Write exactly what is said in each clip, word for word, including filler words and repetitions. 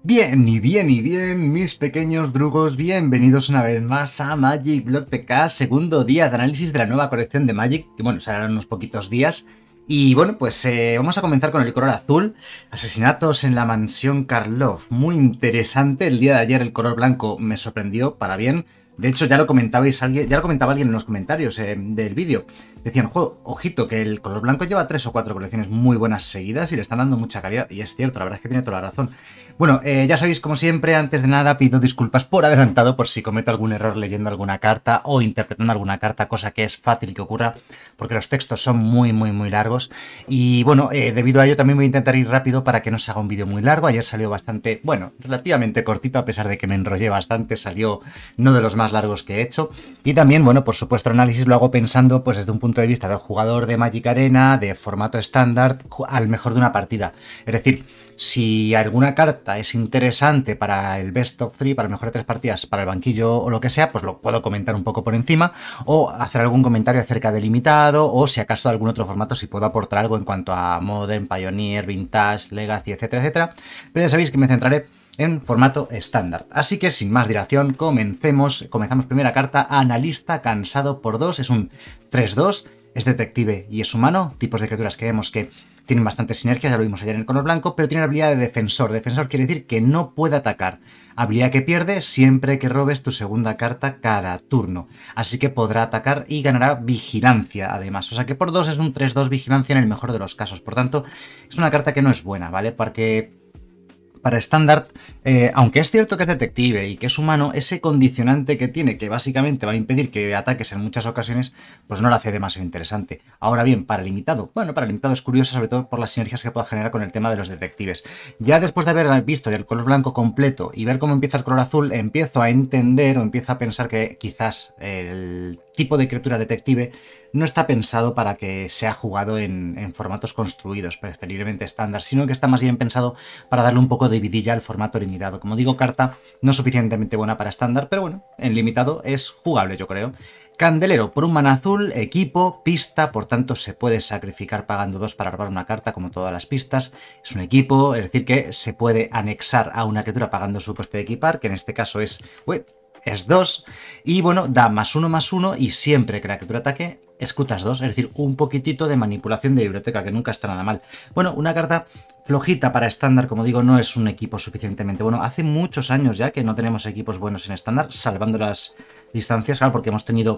Bien y bien y bien, mis pequeños drugos, bienvenidos una vez más a Magic Block T K, segundo día de análisis de la nueva colección de Magic, que bueno, serán unos poquitos días. Y bueno, pues eh, vamos a comenzar con el color azul, asesinatos en la mansión Karlov, muy interesante. El día de ayer el color blanco me sorprendió para bien. De hecho, ya lo comentabais alguien, ya lo comentaba alguien en los comentarios eh, del vídeo. Decían, juego, ojito, que el color blanco lleva tres o cuatro colecciones muy buenas seguidas y le están dando mucha calidad. Y es cierto, la verdad es que tiene toda la razón. Bueno, eh, ya sabéis, como siempre, antes de nada pido disculpas por adelantado por si cometo algún error leyendo alguna carta o interpretando alguna carta, cosa que es fácil que ocurra, porque los textos son muy, muy, muy largos. Y bueno, eh, debido a ello también voy a intentar ir rápido para que no se haga un vídeo muy largo. Ayer salió bastante, bueno, relativamente cortito, a pesar de que me enrollé bastante, salió no de los más largos que he hecho. Y también, bueno, por supuesto, el análisis lo hago pensando pues desde un punto de vista del jugador de Magic Arena, de formato estándar, al mejor de una partida. Es decir, si alguna carta es interesante para el best of three, para el mejor de tres partidas, para el banquillo o lo que sea, pues lo puedo comentar un poco por encima o hacer algún comentario acerca del limitado o si acaso de algún otro formato si puedo aportar algo en cuanto a Modern, Pioneer, Vintage, Legacy, etcétera, etcétera. Pero ya sabéis que me centraré en formato estándar. Así que sin más dilación, comencemos. Comenzamos primera carta, Analista cansado por dos, es un tres dos, es detective y es humano, tipos de criaturas que vemos que tienen bastantes sinergias, ya lo vimos ayer en el color blanco, pero tiene la habilidad de defensor. Defensor quiere decir que no puede atacar. Habilidad que pierde siempre que robes tu segunda carta cada turno. Así que podrá atacar y ganará vigilancia además. O sea que por dos es un tres dos vigilancia en el mejor de los casos. Por tanto, es una carta que no es buena, ¿vale? Porque para estándar, eh, aunque es cierto que es detective y que es humano, ese condicionante que tiene, que básicamente va a impedir que ataques en muchas ocasiones, pues no lo hace demasiado interesante. Ahora bien, para limitado, bueno, para limitado es curioso, sobre todo por las sinergias que pueda generar con el tema de los detectives. Ya después de haber visto el color blanco completo y ver cómo empieza el color azul, empiezo a entender o empiezo a pensar que quizás el tipo de criatura detective no está pensado para que sea jugado en, en formatos construidos, preferiblemente estándar, sino que está más bien pensado para darle un poco de vidilla al formato limitado. Como digo, carta no suficientemente buena para estándar, pero bueno, en limitado es jugable, yo creo. Candelero, por un mana azul, equipo, pista, por tanto se puede sacrificar pagando dos para robar una carta como todas las pistas. Es un equipo, es decir que se puede anexar a una criatura pagando su coste de equipar, que en este caso es... Uy, es dos, y bueno, da más uno más uno y siempre que la criatura ataque, escuchas dos, es decir, un poquitito de manipulación de biblioteca, que nunca está nada mal. Bueno, una carta flojita para estándar, como digo, no es un equipo suficientemente bueno. Hace muchos años ya que no tenemos equipos buenos en estándar, salvando las distancias, claro, porque hemos tenido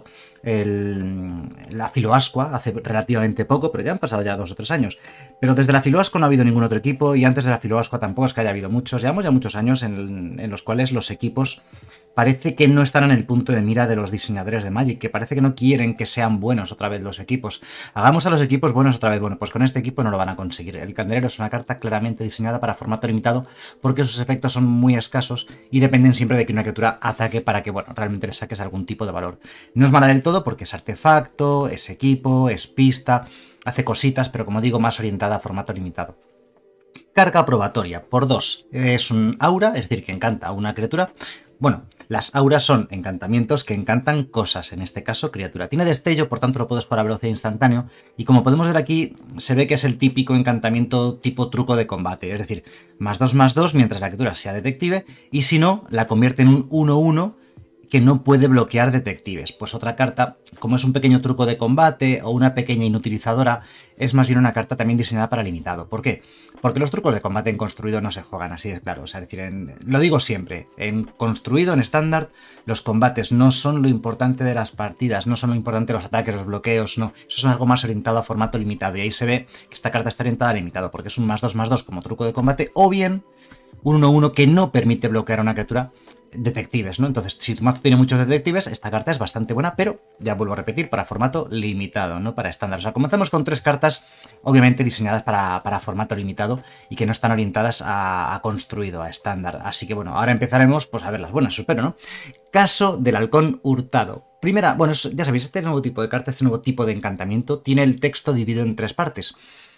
el, la Filoascua hace relativamente poco, pero ya han pasado ya dos o tres años. Pero desde la Filoascua no ha habido ningún otro equipo y antes de la Filoascua tampoco es que haya habido muchos. Llevamos ya muchos años en, en los cuales los equipos parece que no están en el punto de mira de los diseñadores de Magic, que parece que no quieren que sean buenos otra vez los equipos. Hagamos a los equipos buenos otra vez. Bueno, pues con este equipo no lo van a conseguir. El Candelero es una carta claramente diseñada para formato limitado porque sus efectos son muy escasos y dependen siempre de que una criatura ataque para que, bueno, realmente le saques algún tipo de valor. No es mala del todo porque es artefacto, es equipo, es pista, hace cositas, pero como digo, más orientada a formato limitado. Carga probatoria, por dos. Es un aura, es decir, que encanta a una criatura. Bueno, las auras son encantamientos que encantan cosas, en este caso criatura. Tiene destello, por tanto lo puedes jugar a velocidad instantáneo, y como podemos ver aquí, se ve que es el típico encantamiento tipo truco de combate, es decir, más dos más dos mientras la criatura sea detective, y si no, la convierte en un uno uno que no puede bloquear detectives. Pues otra carta, como es un pequeño truco de combate o una pequeña inutilizadora, es más bien una carta también diseñada para limitado. ¿Por qué? Porque los trucos de combate en construido no se juegan así de claro. O sea, es decir, en, lo digo siempre, en construido, en estándar, los combates no son lo importante de las partidas, no son lo importante los ataques, los bloqueos, no. Eso es algo más orientado a formato limitado. Y ahí se ve que esta carta está orientada a limitado, porque es un más dos más dos como truco de combate, o bien un uno uno que no permite bloquear a una criatura detectives, ¿no? Entonces, si tu mazo tiene muchos detectives, esta carta es bastante buena, pero ya vuelvo a repetir, para formato limitado, no para estándar. O sea, comenzamos con tres cartas, obviamente diseñadas para, para formato limitado y que no están orientadas a, a construido, a estándar. Así que bueno, ahora empezaremos pues a ver las buenas, espero, ¿no? Caso del halcón hurtado. Primera, bueno, ya sabéis, este nuevo tipo de carta, este nuevo tipo de encantamiento, tiene el texto dividido en tres partes.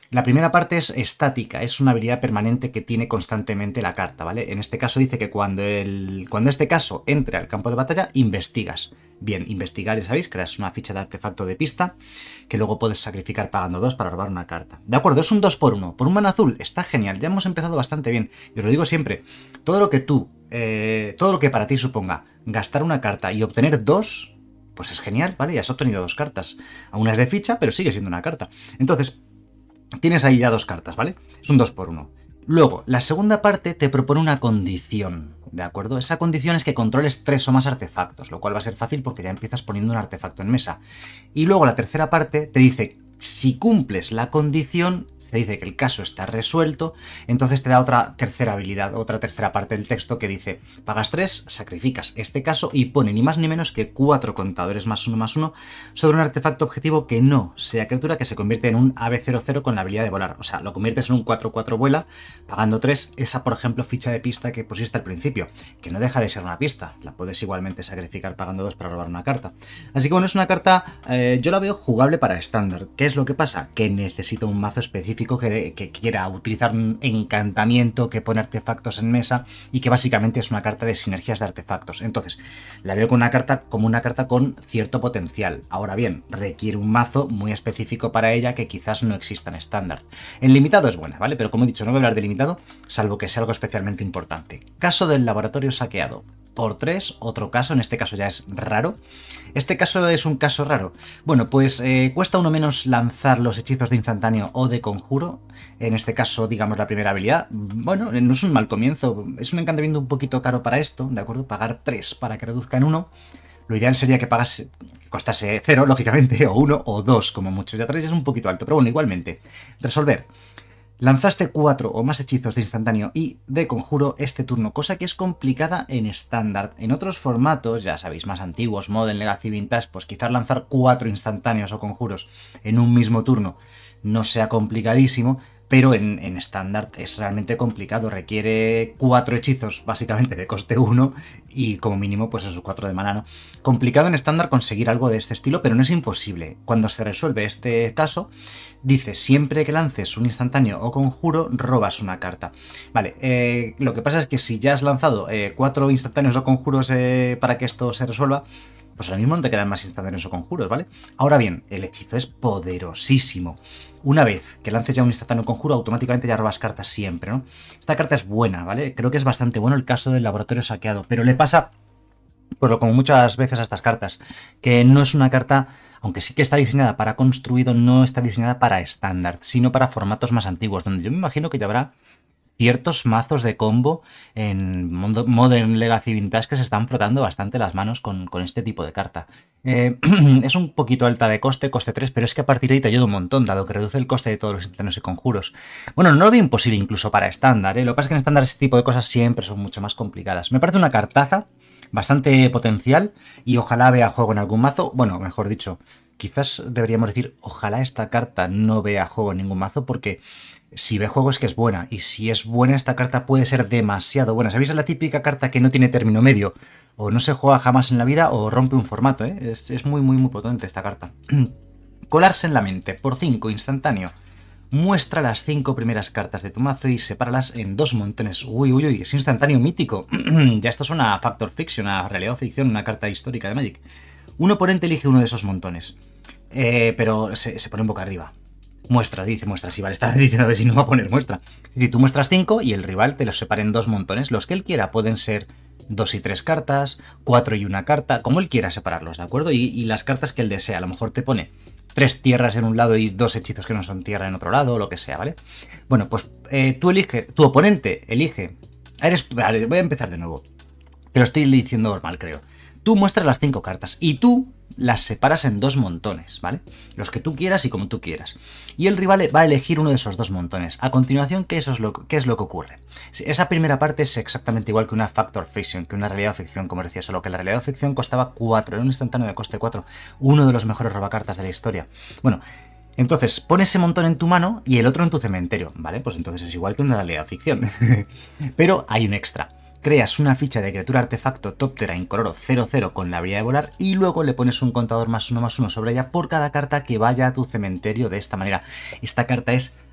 La primera parte es estática, es una habilidad permanente que tiene constantemente la carta, ¿vale? En este caso dice que cuando, el, cuando este caso entre al campo de batalla, investigas. Bien, investigar, ya sabéis, creas una ficha de artefacto de pista que luego puedes sacrificar pagando dos para robar una carta. De acuerdo, es un dos por uno. Por un mana azul, está genial, ya hemos empezado bastante bien. Y os lo digo siempre, todo lo que tú, eh, todo lo que para ti suponga gastar una carta y obtener dos, pues es genial, ¿vale? Ya has obtenido dos cartas. Aún es de ficha, pero sigue siendo una carta. Entonces, tienes ahí ya dos cartas, ¿vale? Es un dos por uno. Luego, la segunda parte te propone una condición, ¿de acuerdo? Esa condición es que controles tres o más artefactos, lo cual va a ser fácil porque ya empiezas poniendo un artefacto en mesa. Y luego la tercera parte te dice, si cumples la condición, se dice que el caso está resuelto, entonces te da otra tercera habilidad, otra tercera parte del texto que dice, pagas tres, sacrificas este caso y pone ni más ni menos que cuatro contadores más uno más uno sobre un artefacto objetivo que no sea criatura, que se convierte en un A B cero cero con la habilidad de volar. O sea, lo conviertes en un cuatro cuatro vuela, pagando tres, esa por ejemplo ficha de pista que pusiste al principio, que no deja de ser una pista, la puedes igualmente sacrificar pagando dos para robar una carta. Así que bueno, es una carta, eh, yo la veo jugable para estándar. ¿Qué es lo que pasa? Que necesita un mazo específico Que, que quiera utilizar un encantamiento, que pone artefactos en mesa y que básicamente es una carta de sinergias de artefactos. Entonces, la veo con una carta como una carta con cierto potencial. Ahora bien, requiere un mazo muy específico para ella que quizás no exista en estándar. En limitado es buena, ¿vale? Pero como he dicho, no voy a hablar de limitado, salvo que sea algo especialmente importante. Caso del laboratorio saqueado. Por tres, otro caso, en este caso ya es raro. ¿Este caso es un caso raro? Bueno, pues eh, cuesta uno menos lanzar los hechizos de instantáneo o de conjuro. En este caso, digamos, la primera habilidad. Bueno, no es un mal comienzo. Es un encantamiento un poquito caro para esto, ¿de acuerdo? Pagar tres para que reduzca en uno. Lo ideal sería que pagase, que costase cero, lógicamente, o uno o dos, como mucho. Ya tres es un poquito alto, pero bueno, igualmente. Resolver. Lanzaste cuatro o más hechizos de instantáneo y de conjuro este turno, cosa que es complicada en estándar. En otros formatos, ya sabéis, más antiguos, Modern, Legacy, Vintage, pues quizás lanzar cuatro instantáneos o conjuros en un mismo turno no sea complicadísimo, pero en estándar es realmente complicado, requiere cuatro hechizos básicamente de coste uno y como mínimo pues esos cuatro de mana, ¿no? Complicado en estándar conseguir algo de este estilo, pero no es imposible. Cuando se resuelve este caso, dice siempre que lances un instantáneo o conjuro, robas una carta. Vale, eh, lo que pasa es que si ya has lanzado eh, cuatro instantáneos o conjuros eh, para que esto se resuelva, pues ahora mismo no te quedan más instantáneos o conjuros, ¿vale? Ahora bien, el hechizo es poderosísimo. Una vez que lances ya un instantáneo conjuro, automáticamente ya robas cartas siempre, ¿no? Esta carta es buena, ¿vale? Creo que es bastante bueno el caso del laboratorio saqueado, pero le pasa, pues lo como muchas veces a estas cartas, que no es una carta, aunque sí que está diseñada para construido, no está diseñada para estándar, sino para formatos más antiguos, donde yo me imagino que ya habrá ciertos mazos de combo en Modern, Legacy, Vintage que se están frotando bastante las manos con, con este tipo de carta. Eh, es un poquito alta de coste, coste tres, pero es que a partir de ahí te ayuda un montón, dado que reduce el coste de todos los instantáneos y conjuros. Bueno, no lo veo imposible incluso para estándar, ¿eh? Lo que pasa es que en estándar este tipo de cosas siempre son mucho más complicadas. Me parece una cartaza bastante potencial y ojalá vea juego en algún mazo, bueno, mejor dicho, quizás deberíamos decir, ojalá esta carta no vea juego en ningún mazo, porque si ve juego es que es buena, y si es buena esta carta puede ser demasiado buena. ¿Sabéis? Es la típica carta que no tiene término medio, o no se juega jamás en la vida, o rompe un formato, ¿eh? Es, es muy, muy, muy potente esta carta. Colarse en la mente, por cinco, instantáneo. Muestra las cinco primeras cartas de tu mazo y sepáralas en dos montones. Uy, uy, uy, es instantáneo mítico. Ya esto es una Factor Fiction, una realidad o ficción, una carta histórica de Magic. Un oponente elige uno de esos montones, eh, pero se, se pone boca arriba. Muestra, dice muestra, sí, vale, está diciendo a ver si no va a poner muestra. Si tú muestras cinco y el rival te los separa en dos montones, los que él quiera pueden ser dos y tres cartas, cuatro y una carta, como él quiera separarlos, ¿de acuerdo? Y, y las cartas que él desea, a lo mejor te pone tres tierras en un lado y dos hechizos que no son tierra en otro lado, o lo que sea, ¿vale? Bueno, pues eh, tú elige, tu oponente elige. Eres, vale, voy a empezar de nuevo. Te lo estoy diciendo normal, creo. Tú muestras las cinco cartas y tú las separas en dos montones, ¿vale? Los que tú quieras y como tú quieras. Y el rival va a elegir uno de esos dos montones. A continuación, ¿qué, eso es, lo, ¿qué es lo que ocurre? Esa primera parte es exactamente igual que una Factor Fiction, que una realidad o ficción, como decía, solo que la realidad o ficción costaba cuatro, era un instantáneo de coste cuatro, uno de los mejores robacartas de la historia. Bueno, entonces pones ese montón en tu mano y el otro en tu cementerio, ¿vale? Pues entonces es igual que una realidad o ficción. Pero hay un extra. Creas una ficha de criatura artefacto Toptera incoloro cero cero con la habilidad de volar y luego le pones un contador más uno más uno sobre ella por cada carta que vaya a tu cementerio de esta manera. Esta carta es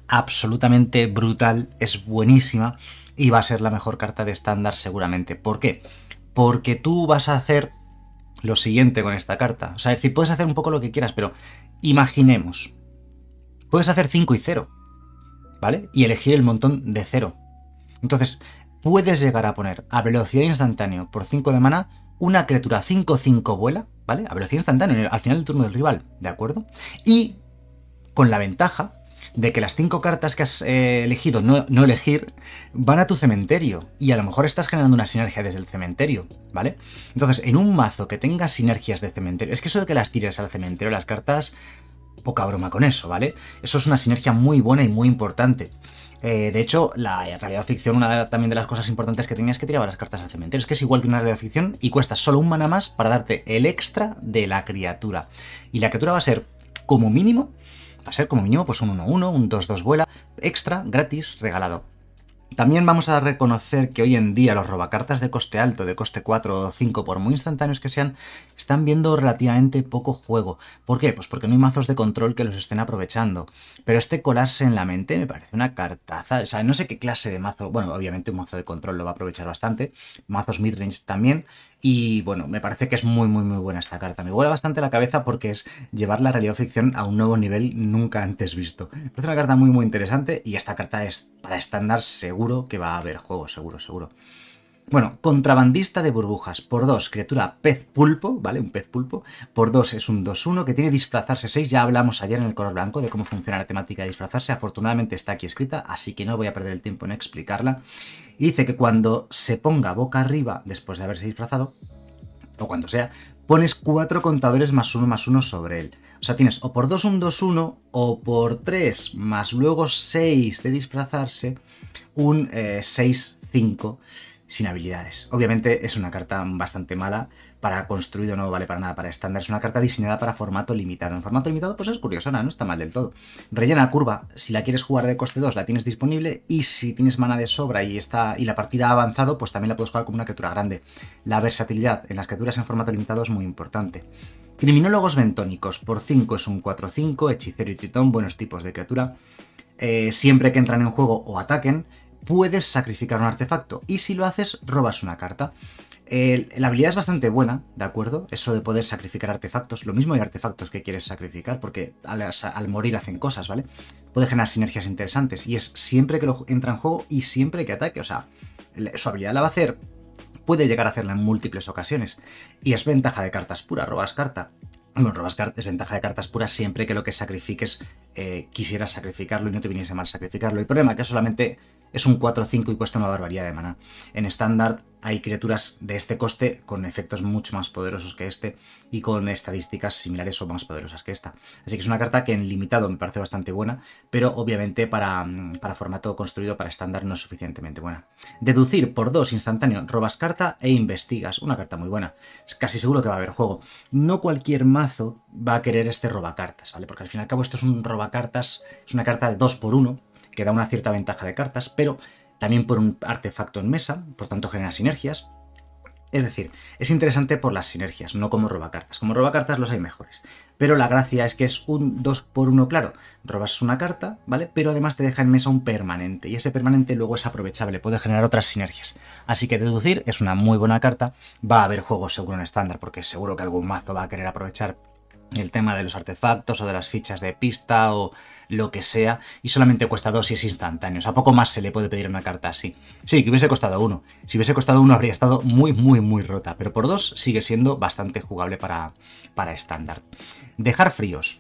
absolutamente brutal, es buenísima y va a ser la mejor carta de estándar seguramente. ¿Por qué? Porque tú vas a hacer lo siguiente con esta carta. O sea, es decir, puedes hacer un poco lo que quieras, pero imaginemos, puedes hacer cinco y cero, ¿vale? Y elegir el montón de cero. Entonces, puedes llegar a poner a velocidad instantánea por cinco de mana una criatura cinco cinco vuela, ¿vale? A velocidad instantánea al final del turno del rival, ¿de acuerdo? Y con la ventaja de que las cinco cartas que has eh, elegido no, no elegir van a tu cementerio y a lo mejor estás generando una sinergia desde el cementerio, ¿vale? Entonces, en un mazo que tenga sinergias de cementerio, es que eso de que las tires al cementerio, las cartas, poca broma con eso, ¿vale? Eso es una sinergia muy buena y muy importante. Eh, de hecho, la realidad ficción, una de, también de las cosas importantes que tenía es que tiraba las cartas al cementerio. Es que es igual que una realidad ficción y cuesta solo un mana más para darte el extra de la criatura. Y la criatura va a ser, como mínimo, va a ser como mínimo pues un uno uno, un dos dos vuela, extra, gratis, regalado. También vamos a reconocer que hoy en día los robacartas de coste alto, de coste cuatro o cinco, por muy instantáneos que sean, están viendo relativamente poco juego. ¿Por qué? Pues porque no hay mazos de control que los estén aprovechando. Pero este colarse en la mente me parece una cartaza. O sea, no sé qué clase de mazo... Bueno, obviamente un mazo de control lo va a aprovechar bastante. Mazos midrange también. Y bueno, me parece que es muy, muy, muy buena esta carta. Me vuela bastante la cabeza porque es llevar la realidad ficción a un nuevo nivel nunca antes visto. Me parece una carta muy, muy interesante y esta carta es para estándar seguro que va a haber juego, seguro, seguro. Bueno, contrabandista de burbujas. Por dos, criatura pez pulpo, ¿vale? Un pez pulpo. Por dos es un dos uno que tiene disfrazarse seis. Ya hablamos ayer en el color blanco de cómo funciona la temática de disfrazarse. Afortunadamente está aquí escrita, así que no voy a perder el tiempo en explicarla. Y dice que cuando se ponga boca arriba, después de haberse disfrazado, o cuando sea, pones cuatro contadores más uno más uno sobre él. O sea, tienes o por dos un dos uno, o por tres más luego seis de disfrazarse, un eh, seis cinco sin habilidades. Obviamente es una carta bastante mala, para construido no vale para nada, para estándar es una carta diseñada para formato limitado. En formato limitado pues es curiosona, no está mal del todo. Rellena curva, si la quieres jugar de coste dos la tienes disponible, y si tienes mana de sobra y, está, y la partida ha avanzado, pues también la puedes jugar como una criatura grande. La versatilidad en las criaturas en formato limitado es muy importante. Criminólogos bentónicos, por cinco es un cuatro cinco, hechicero y tritón, buenos tipos de criatura. Eh, siempre que entran en juego o ataquen, puedes sacrificar un artefacto, y si lo haces, robas una carta. Eh, la habilidad es bastante buena, ¿de acuerdo? Eso de poder sacrificar artefactos. Lo mismo hay artefactos que quieres sacrificar, porque al, al morir hacen cosas, ¿vale? Puede generar sinergias interesantes, y es siempre que lo entra en juego y siempre que ataque. O sea, su habilidad la va a hacer, puede llegar a hacerla en múltiples ocasiones, y es ventaja de cartas pura, robas carta. Bueno, robas cartas es ventaja de cartas puras siempre que lo que sacrifiques eh, quisieras sacrificarlo y no te viniese mal sacrificarlo. El problema es que solamente es un cuatro cinco y cuesta una barbaridad de mana. En estándar hay criaturas de este coste con efectos mucho más poderosos que este y con estadísticas similares o más poderosas que esta. Así que es una carta que en limitado me parece bastante buena, pero obviamente para, para formato construido, para estándar, no es suficientemente buena. Deducir por dos instantáneo, robas carta e investigas. Una carta muy buena. Es casi seguro que va a haber juego. No cualquier mazo va a querer este robacartas, ¿vale? Porque al fin y al cabo esto es un robacartas, es una carta de dos por uno, que da una cierta ventaja de cartas, pero también por un artefacto en mesa, por tanto genera sinergias. Es decir, es interesante por las sinergias, no como robacartas. Como robacartas los hay mejores, pero la gracia es que es un dos por uno, claro. Robas una carta, ¿vale? Pero además te deja en mesa un permanente, y ese permanente luego es aprovechable, puede generar otras sinergias. Así que deducir es una muy buena carta. Va a haber juegos seguro en estándar, porque seguro que algún mazo va a querer aprovechar el tema de los artefactos o de las fichas de pista o lo que sea, y solamente cuesta dos y es instantáneo. O sea, poco más se le puede pedir a una carta así. Sí, que hubiese costado uno. Si hubiese costado uno habría estado muy, muy, muy rota, pero por dos sigue siendo bastante jugable para, para estándar. Dejar fríos.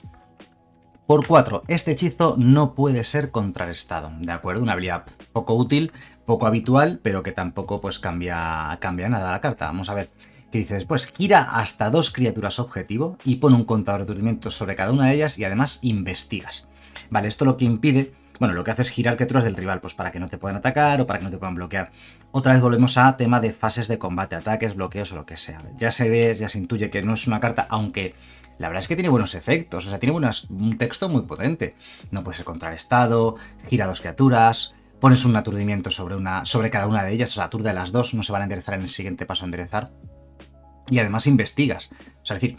Por cuatro, este hechizo no puede ser contrarrestado, ¿de acuerdo? Una habilidad poco útil, poco habitual, pero que tampoco pues cambia, cambia nada la carta. Vamos a ver. Que dice después, gira hasta dos criaturas objetivo y pone un contador de aturdimientos sobre cada una de ellas y además investigas. Vale, esto lo que impide, bueno, lo que hace es girar criaturas del rival, pues para que no te puedan atacar o para que no te puedan bloquear. Otra vez volvemos a tema de fases de combate, ataques, bloqueos o lo que sea. Ya se ve, ya se intuye que no es una carta, aunque la verdad es que tiene buenos efectos, o sea, tiene buenas, un texto muy potente. No puede ser contrarrestado, gira dos criaturas, pones un aturdimiento sobre, una, sobre cada una de ellas, o sea, aturde a las dos, no se van a enderezar en el siguiente paso a enderezar. Y además investigas. O sea, es decir,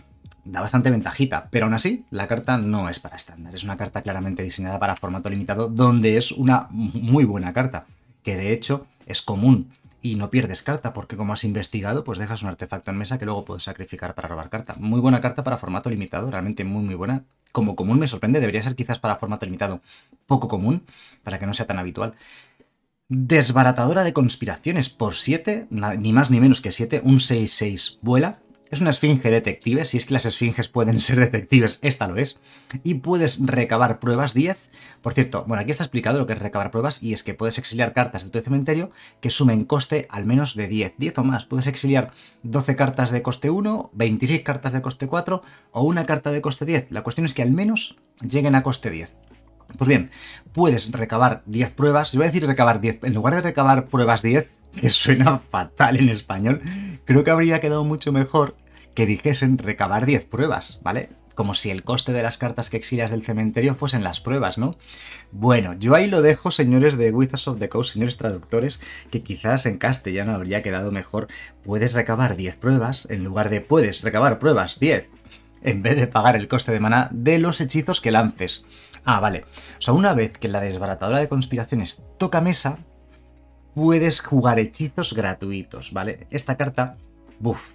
da bastante ventajita, pero aún así la carta no es para estándar, es una carta claramente diseñada para formato limitado, donde es una muy buena carta, que de hecho es común y no pierdes carta, porque como has investigado, pues dejas un artefacto en mesa que luego puedes sacrificar para robar carta. Muy buena carta para formato limitado, realmente muy muy buena. Como común me sorprende, debería ser quizás para formato limitado poco común, para que no sea tan habitual. Desbaratadora de conspiraciones por siete, ni más ni menos que siete, un seis seis vuela. Es una esfinge detective, si es que las esfinges pueden ser detectives, esta lo es. Y puedes recabar pruebas diez. Por cierto, bueno, aquí está explicado lo que es recabar pruebas, y es que puedes exiliar cartas de tu cementerio que sumen coste al menos de diez, diez o más. Puedes exiliar doce cartas de coste uno, veintiséis cartas de coste cuatro o una carta de coste diez. La cuestión es que al menos lleguen a coste diez. Pues bien, puedes recabar diez pruebas. Yo voy a decir recabar diez, en lugar de recabar pruebas diez, que suena fatal en español, creo que habría quedado mucho mejor que dijesen recabar diez pruebas, ¿vale? Como si el coste de las cartas que exilias del cementerio fuesen las pruebas, ¿no? Bueno, yo ahí lo dejo, señores de Wizards of the Coast, señores traductores, que quizás en castellano habría quedado mejor. Puedes recabar diez pruebas, en lugar de puedes recabar pruebas diez, en vez de pagar el coste de maná de los hechizos que lances. Ah, vale. O sea, una vez que la desbaratadora de conspiraciones toca mesa, puedes jugar hechizos gratuitos, ¿vale? Esta carta, buf,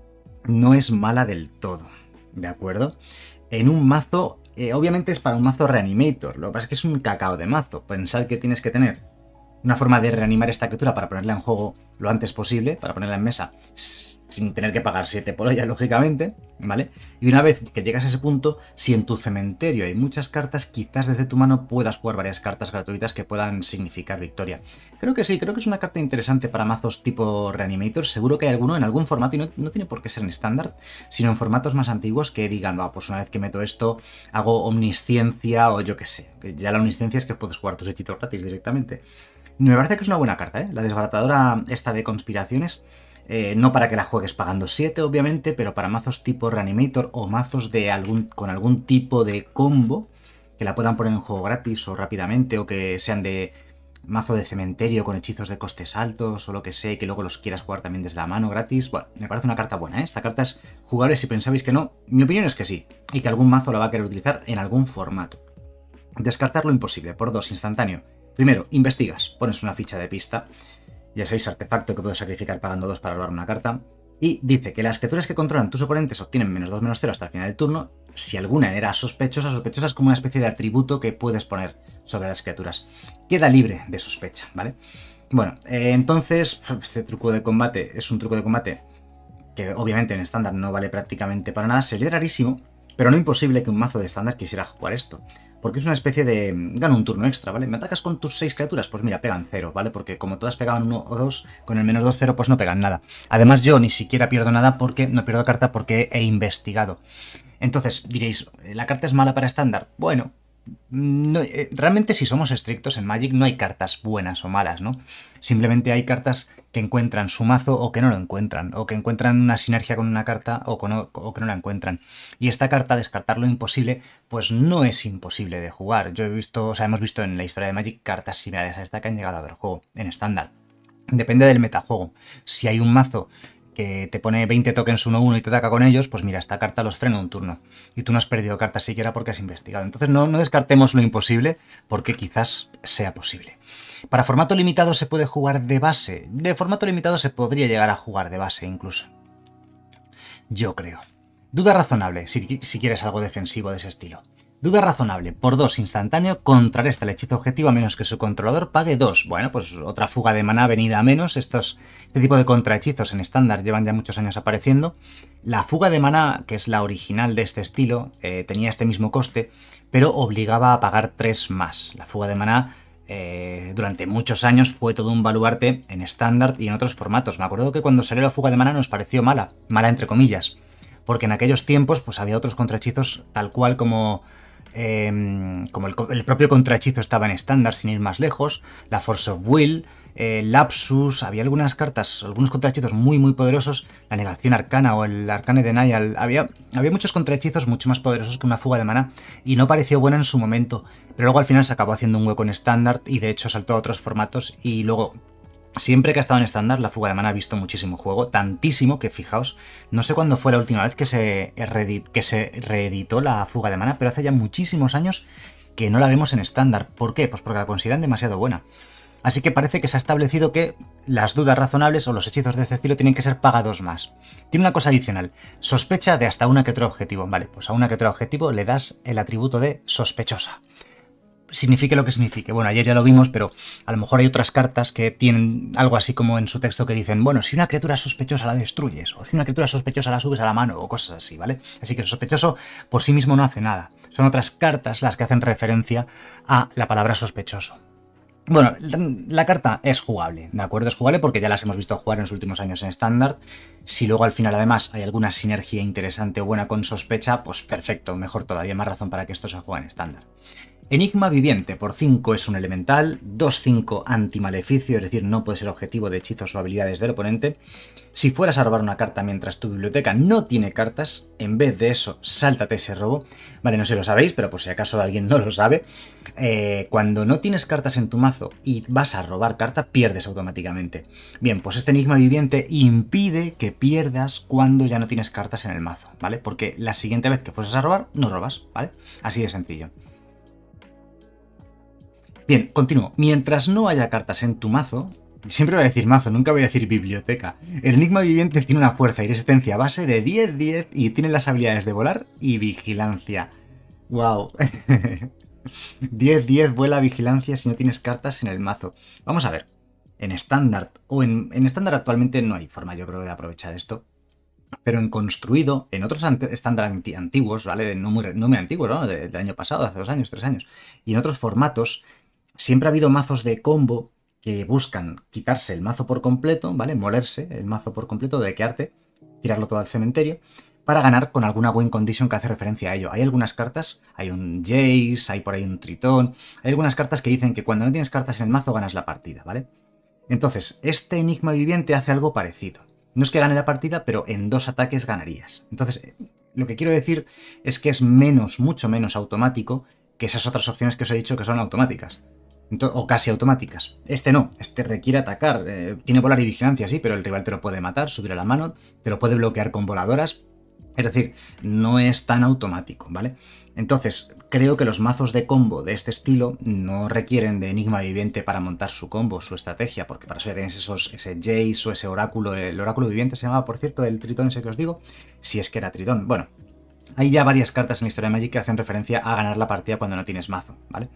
no es mala del todo, ¿de acuerdo? En un mazo, eh, obviamente es para un mazo Reanimator, lo que pasa es que es un cacao de mazo. Pensad que tienes que tener una forma de reanimar esta criatura para ponerla en juego lo antes posible, para ponerla en mesa, sin tener que pagar siete por ella, lógicamente, ¿vale? Y una vez que llegas a ese punto, si en tu cementerio hay muchas cartas, quizás desde tu mano puedas jugar varias cartas gratuitas que puedan significar victoria. Creo que sí, creo que es una carta interesante para mazos tipo Reanimator. Seguro que hay alguno en algún formato, y no, no tiene por qué ser en estándar, sino en formatos más antiguos que digan, va, pues una vez que meto esto, hago omnisciencia o yo qué sé. Que ya la omnisciencia es que puedes jugar tus hechizos gratis directamente. Me parece que es una buena carta, ¿eh? La desbaratadora esta de conspiraciones. Eh, no para que la juegues pagando siete, obviamente, pero para mazos tipo Reanimator o mazos de algún, con algún tipo de combo que la puedan poner en juego gratis o rápidamente, o que sean de mazo de cementerio con hechizos de costes altos o lo que sea, y que luego los quieras jugar también desde la mano gratis. Bueno, me parece una carta buena, ¿eh? Esta carta es jugable si pensabais que no. Mi opinión es que sí, y que algún mazo la va a querer utilizar en algún formato. Descartar lo imposible, por dos, instantáneo. Primero, investigas, pones una ficha de pista, ya sabéis, artefacto que puedes sacrificar pagando dos para robar una carta, y dice que las criaturas que controlan tus oponentes obtienen menos dos, menos cero hasta el final del turno. Si alguna era sospechosa, sospechosa es como una especie de atributo que puedes poner sobre las criaturas. Queda libre de sospecha, ¿vale? Bueno, eh, entonces, este truco de combate es un truco de combate que obviamente en estándar no vale prácticamente para nada. Sería rarísimo, pero no imposible que un mazo de estándar quisiera jugar esto. Porque es una especie de... gana un turno extra, ¿vale? ¿Me atacas con tus seis criaturas? Pues mira, pegan cero, ¿vale? Porque como todas pegaban uno o dos, con el menos dos, cero, pues no pegan nada. Además yo ni siquiera pierdo nada porque... no pierdo carta porque he investigado. Entonces diréis, ¿la carta es mala para estándar? Bueno, no, eh, realmente si somos estrictos en Magic no hay cartas buenas o malas, ¿no? Simplemente hay cartas que encuentran su mazo o que no lo encuentran, o que encuentran una sinergia con una carta o, con, o que no la encuentran. Y esta carta, descartar lo imposible, pues no es imposible de jugar. Yo he visto, o sea, hemos visto en la historia de Magic cartas similares a esta que han llegado a ver juego en estándar. Depende del metajuego. Si hay un mazo que te pone veinte tokens uno uno y te ataca con ellos, pues mira, esta carta los frena un turno. Y tú no has perdido cartas siquiera porque has investigado. Entonces no, no descartemos lo imposible, porque quizás sea posible. ¿Para formato limitado se puede jugar de base? De formato limitado se podría llegar a jugar de base incluso. Yo creo. Duda razonable, si, si quieres algo defensivo de ese estilo. Duda razonable, por dos instantáneo, contrarresta el hechizo objetivo a menos que su controlador pague dos. Bueno, pues otra fuga de maná venida a menos. Estos, este tipo de contrahechizos en estándar llevan ya muchos años apareciendo. La fuga de maná, que es la original de este estilo, eh, tenía este mismo coste, pero obligaba a pagar tres más. La fuga de maná eh, durante muchos años fue todo un baluarte en estándar y en otros formatos. Me acuerdo que cuando salió la fuga de maná nos pareció mala, mala entre comillas, porque en aquellos tiempos pues había otros contrahechizos tal cual como... Eh, como el, el propio contrahechizo estaba en estándar, sin ir más lejos, la Force of Will, eh, Lapsus, había algunas cartas, algunos contrahechizos muy muy poderosos, la Negación Arcana o el Arcane Denial, había, había muchos contrahechizos mucho más poderosos que una fuga de maná y no pareció buena en su momento, pero luego al final se acabó haciendo un hueco en estándar y de hecho saltó a otros formatos y luego Siempre que ha estado en estándar, la fuga de mana ha visto muchísimo juego, tantísimo que fijaos, no sé cuándo fue la última vez que se, reedit, que se reeditó la fuga de mana, pero hace ya muchísimos años que no la vemos en estándar. ¿Por qué? Pues porque la consideran demasiado buena. Así que parece que se ha establecido que las dudas razonables o los hechizos de este estilo tienen que ser pagados más. Tiene una cosa adicional, sospecha de hasta una que otro objetivo. Vale, pues a una que otro objetivo le das el atributo de sospechosa. Signifique lo que signifique. Bueno, ayer ya lo vimos, pero a lo mejor hay otras cartas que tienen algo así como en su texto que dicen, bueno, si una criatura sospechosa la destruyes, o si una criatura sospechosa la subes a la mano, o cosas así, ¿vale? Así que sospechoso por sí mismo no hace nada. Son otras cartas las que hacen referencia a la palabra sospechoso. Bueno, la carta es jugable, ¿de acuerdo? Es jugable porque ya las hemos visto jugar en los últimos años en estándar. Si luego al final además hay alguna sinergia interesante o buena con sospecha, pues perfecto, mejor todavía, más razón para que esto se juegue en estándar. Enigma viviente, por cinco es un elemental, dos cinco antimaleficio, es decir, no puede ser objetivo de hechizos o habilidades del oponente. Si fueras a robar una carta mientras tu biblioteca no tiene cartas, en vez de eso, sáltate ese robo. Vale, no sé si lo sabéis, pero por si acaso alguien no lo sabe, eh, cuando no tienes cartas en tu mazo y vas a robar carta, pierdes automáticamente. Bien, pues este enigma viviente impide que pierdas cuando ya no tienes cartas en el mazo, ¿vale? Porque la siguiente vez que fueses a robar, no robas, ¿vale? Así de sencillo. Bien, continúo. Mientras no haya cartas en tu mazo, siempre voy a decir mazo, nunca voy a decir biblioteca. El enigma viviente tiene una fuerza y resistencia base de diez diez y tiene las habilidades de volar y vigilancia. ¡Wow! diez diez vuela vigilancia si no tienes cartas en el mazo. Vamos a ver. En estándar, o en, en estándar actualmente no hay forma, yo creo, de aprovechar esto. Pero en construido, en otros estándar antiguos, ¿vale? No muy, no muy antiguos, ¿no? Del año pasado, hace dos años, tres años. Y en otros formatos, siempre ha habido mazos de combo que buscan quitarse el mazo por completo, ¿vale? Molerse el mazo por completo, dequearte, tirarlo todo al cementerio, para ganar con alguna win condition que hace referencia a ello. Hay algunas cartas, hay un Jace, hay por ahí un Tritón, hay algunas cartas que dicen que cuando no tienes cartas en el mazo ganas la partida, ¿vale? Entonces, este enigma viviente hace algo parecido. No es que gane la partida, pero en dos ataques ganarías. Entonces, lo que quiero decir es que es menos, mucho menos automático que esas otras opciones que os he dicho que son automáticas. O casi automáticas. Este no, este requiere atacar. Eh, tiene volar y vigilancia, sí, pero el rival te lo puede matar, subir a la mano, te lo puede bloquear con voladoras. Es decir, no es tan automático, ¿vale? Entonces, creo que los mazos de combo de este estilo no requieren de enigma viviente para montar su combo, su estrategia, porque para eso ya tienes esos, ese Jace o ese oráculo. El oráculo viviente se llamaba, por cierto, el Tritón ese que os digo, si es que era Tritón. Bueno, hay ya varias cartas en la historia de Magic que hacen referencia a ganar la partida cuando no tienes mazo, ¿vale?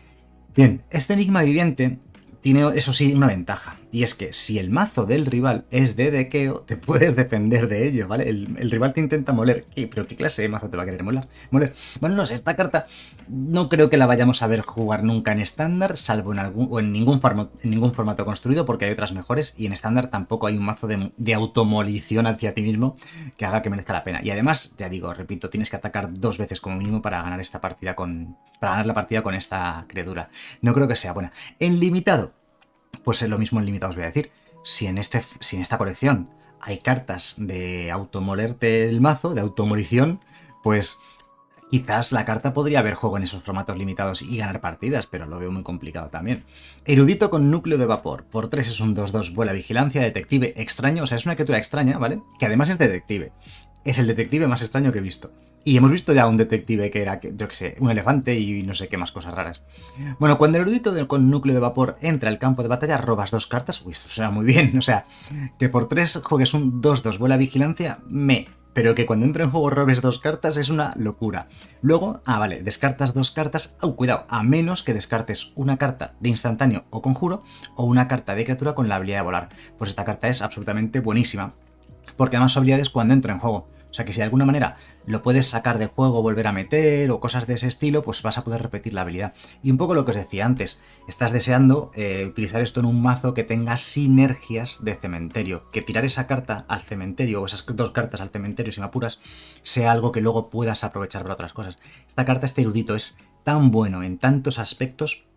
Bien, este enigma viviente tiene, eso sí, una ventaja, y es que si el mazo del rival es de dequeo, te puedes defender de ello, ¿vale? El, el rival te intenta moler. ¿Qué? ¿Pero qué clase de mazo te va a querer moler? moler? Bueno, no sé, esta carta no creo que la vayamos a ver jugar nunca en estándar, salvo en algún o en ningún, formato, en ningún formato construido, porque hay otras mejores, y en estándar tampoco hay un mazo de, de automolición hacia ti mismo que haga que merezca la pena. Y además, ya digo, repito, tienes que atacar dos veces como mínimo para ganar esta partida con... para ganar la partida con esta criatura. No creo que sea buena. En limitado, pues es lo mismo en limitado os voy a decir. Si en, este, si en esta colección hay cartas de automolerte el mazo, de automolición, pues quizás la carta podría haber juego en esos formatos limitados y ganar partidas, pero lo veo muy complicado también. Erudito con núcleo de vapor. Por tres es un dos dos, vuela vigilancia, detective extraño. O sea, es una criatura extraña, ¿vale? Que además es detective. Es el detective más extraño que he visto. Y hemos visto ya un detective que era, yo qué sé, un elefante y no sé qué más cosas raras. Bueno, cuando el erudito de, con núcleo de vapor entra al campo de batalla, robas dos cartas. Uy, esto suena muy bien. O sea, que por tres juegues un dos dos, vuela vigilancia, me... Pero que cuando entra en juego robes dos cartas es una locura. Luego, ah, vale, descartas dos cartas. Oh, cuidado, a menos que descartes una carta de instantáneo o conjuro o una carta de criatura con la habilidad de volar. Pues esta carta es absolutamente buenísima, porque además su habilidad es cuando entra en juego. O sea que si de alguna manera lo puedes sacar de juego, volver a meter o cosas de ese estilo, pues vas a poder repetir la habilidad. Y un poco lo que os decía antes, estás deseando eh, utilizar esto en un mazo que tenga sinergias de cementerio. Que tirar esa carta al cementerio o esas dos cartas al cementerio, si me apuras, sea algo que luego puedas aprovechar para otras cosas. Esta carta, este erudito, es tan bueno en tantos aspectos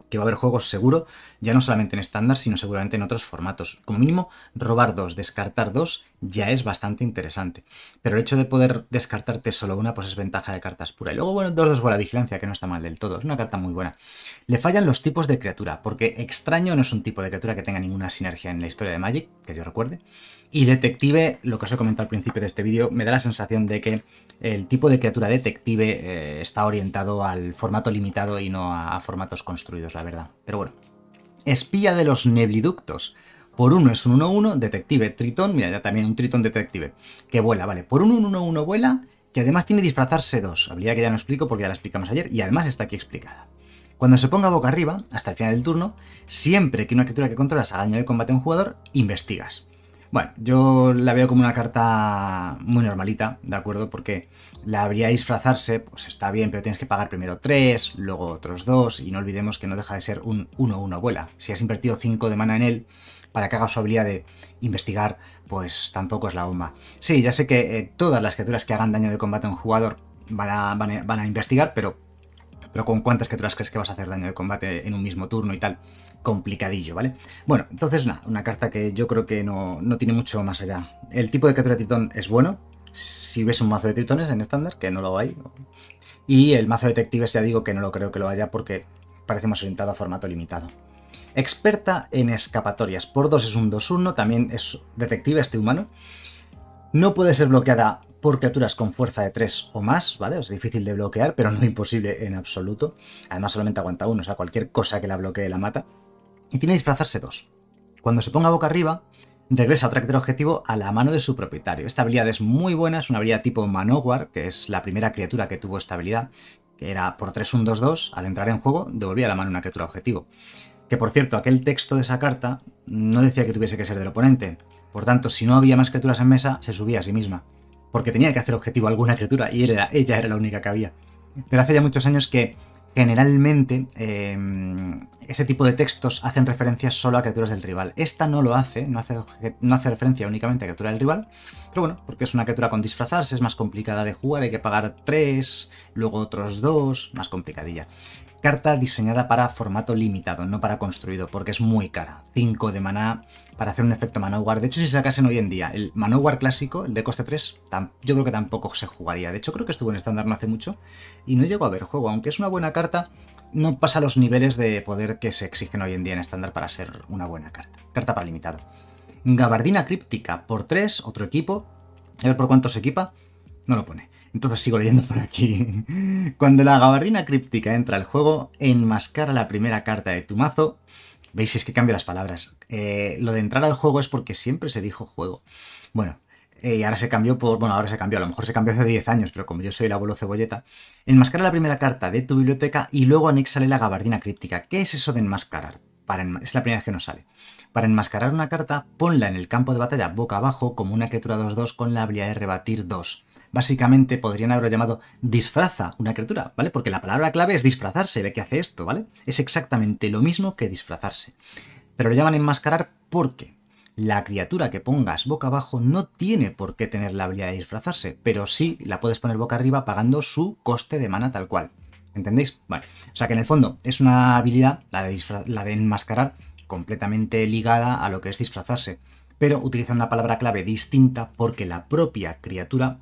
que va a haber juegos seguro, ya no solamente en estándar, sino seguramente en otros formatos. Como mínimo, robar dos, descartar dos, ya es bastante interesante. Pero el hecho de poder descartarte solo una, pues es ventaja de cartas pura. Y luego, bueno, dos dos con la vigilancia, que no está mal del todo. Es una carta muy buena. Le fallan los tipos de criatura, porque extraño no es un tipo de criatura que tenga ninguna sinergia en la historia de Magic, que yo recuerde. Y detective, lo que os he comentado al principio de este vídeo, me da la sensación de que el tipo de criatura detective eh, está orientado al formato limitado y no a, a formatos construidos, la verdad. Pero bueno. Espía de los nebliductos. Por uno es un uno uno, detective, tritón, mira, ya también un tritón detective, que vuela, vale. Por un uno uno vuela, que además tiene disfrazarse dos, habilidad que ya no explico porque ya la explicamos ayer y además está aquí explicada. Cuando se ponga boca arriba, hasta el final del turno, siempre que una criatura que controlas haga daño de combate a un jugador, investigas. Bueno, yo la veo como una carta muy normalita, ¿de acuerdo? Porque la habilidad de disfrazarse, pues está bien, pero tienes que pagar primero tres, luego otros dos, y no olvidemos que no deja de ser un uno uno vuela. Si has invertido cinco de mana en él, para que haga su habilidad de investigar, pues tampoco es la bomba. Sí, ya sé que eh, todas las criaturas que hagan daño de combate a un jugador van a, van a, van a investigar, pero... pero con cuántas criaturas crees que vas a hacer daño de combate en un mismo turno y tal, complicadillo, ¿vale? Bueno, entonces nada, una carta que yo creo que no, no tiene mucho más allá. El tipo de criatura de tritón es bueno, si ves un mazo de tritones en estándar, que no lo hay, y el mazo de detectives ya digo que no lo creo que lo haya porque parece más orientado a formato limitado. Experta en escapatorias, por dos es un dos uno, también es detective este humano. No puede ser bloqueada por criaturas con fuerza de tres o más, ¿vale? Es difícil de bloquear, pero no imposible en absoluto. Además solamente aguanta uno, o sea, cualquier cosa que la bloquee la mata. Y tiene que disfrazarse dos. Cuando se ponga boca arriba, regresa otra criatura objetivo a la mano de su propietario. Esta habilidad es muy buena, es una habilidad tipo Manowar, que es la primera criatura que tuvo esta habilidad, que era por tres un dos dos, al entrar en juego, devolvía a la mano una criatura objetivo. Que por cierto, aquel texto de esa carta no decía que tuviese que ser del oponente. Por tanto, si no había más criaturas en mesa, se subía a sí misma. Porque tenía que hacer objetivo a alguna criatura y era, ella era la única que había. Pero hace ya muchos años que generalmente eh, este tipo de textos hacen referencias solo a criaturas del rival. Esta no lo hace, no hace, no hace referencia únicamente a criatura del rival, pero bueno, porque es una criatura con disfrazarse, es más complicada de jugar, hay que pagar tres, luego otros dos, más complicadilla. Carta diseñada para formato limitado, no para construido, porque es muy cara. cinco de maná para hacer un efecto Manowar. De hecho, si sacasen hoy en día el Manowar clásico, el de coste tres, yo creo que tampoco se jugaría. De hecho, creo que estuvo en estándar no hace mucho y no llegó a ver juego. Aunque es una buena carta, no pasa los niveles de poder que se exigen hoy en día en estándar para ser una buena carta. Carta para limitado. Gabardina críptica por tres, otro equipo. A ver por cuánto se equipa. No lo pone. Entonces sigo leyendo por aquí. Cuando la gabardina críptica entra al juego, enmascara la primera carta de tu mazo. Veis, es que cambio las palabras. Eh, lo de entrar al juego es porque siempre se dijo juego. Bueno, y eh, ahora se cambió por... Bueno, ahora se cambió, a lo mejor se cambió hace diez años, pero como yo soy el abuelo cebolleta, enmascara la primera carta de tu biblioteca y luego anéxale la gabardina críptica. ¿Qué es eso de enmascarar? Para enma... Es la primera vez que nos sale. Para enmascarar una carta, ponla en el campo de batalla boca abajo como una criatura dos dos con la habilidad de rebatir dos. Básicamente podrían haberlo llamado disfraza una criatura, ¿vale? Porque la palabra clave es disfrazarse, ve que hace esto, ¿vale? Es exactamente lo mismo que disfrazarse. Pero lo llaman enmascarar porque la criatura que pongas boca abajo no tiene por qué tener la habilidad de disfrazarse, pero sí la puedes poner boca arriba pagando su coste de mana tal cual. ¿Entendéis? Vale. O sea que en el fondo es una habilidad, la de, la de enmascarar, completamente ligada a lo que es disfrazarse, pero utiliza una palabra clave distinta porque la propia criatura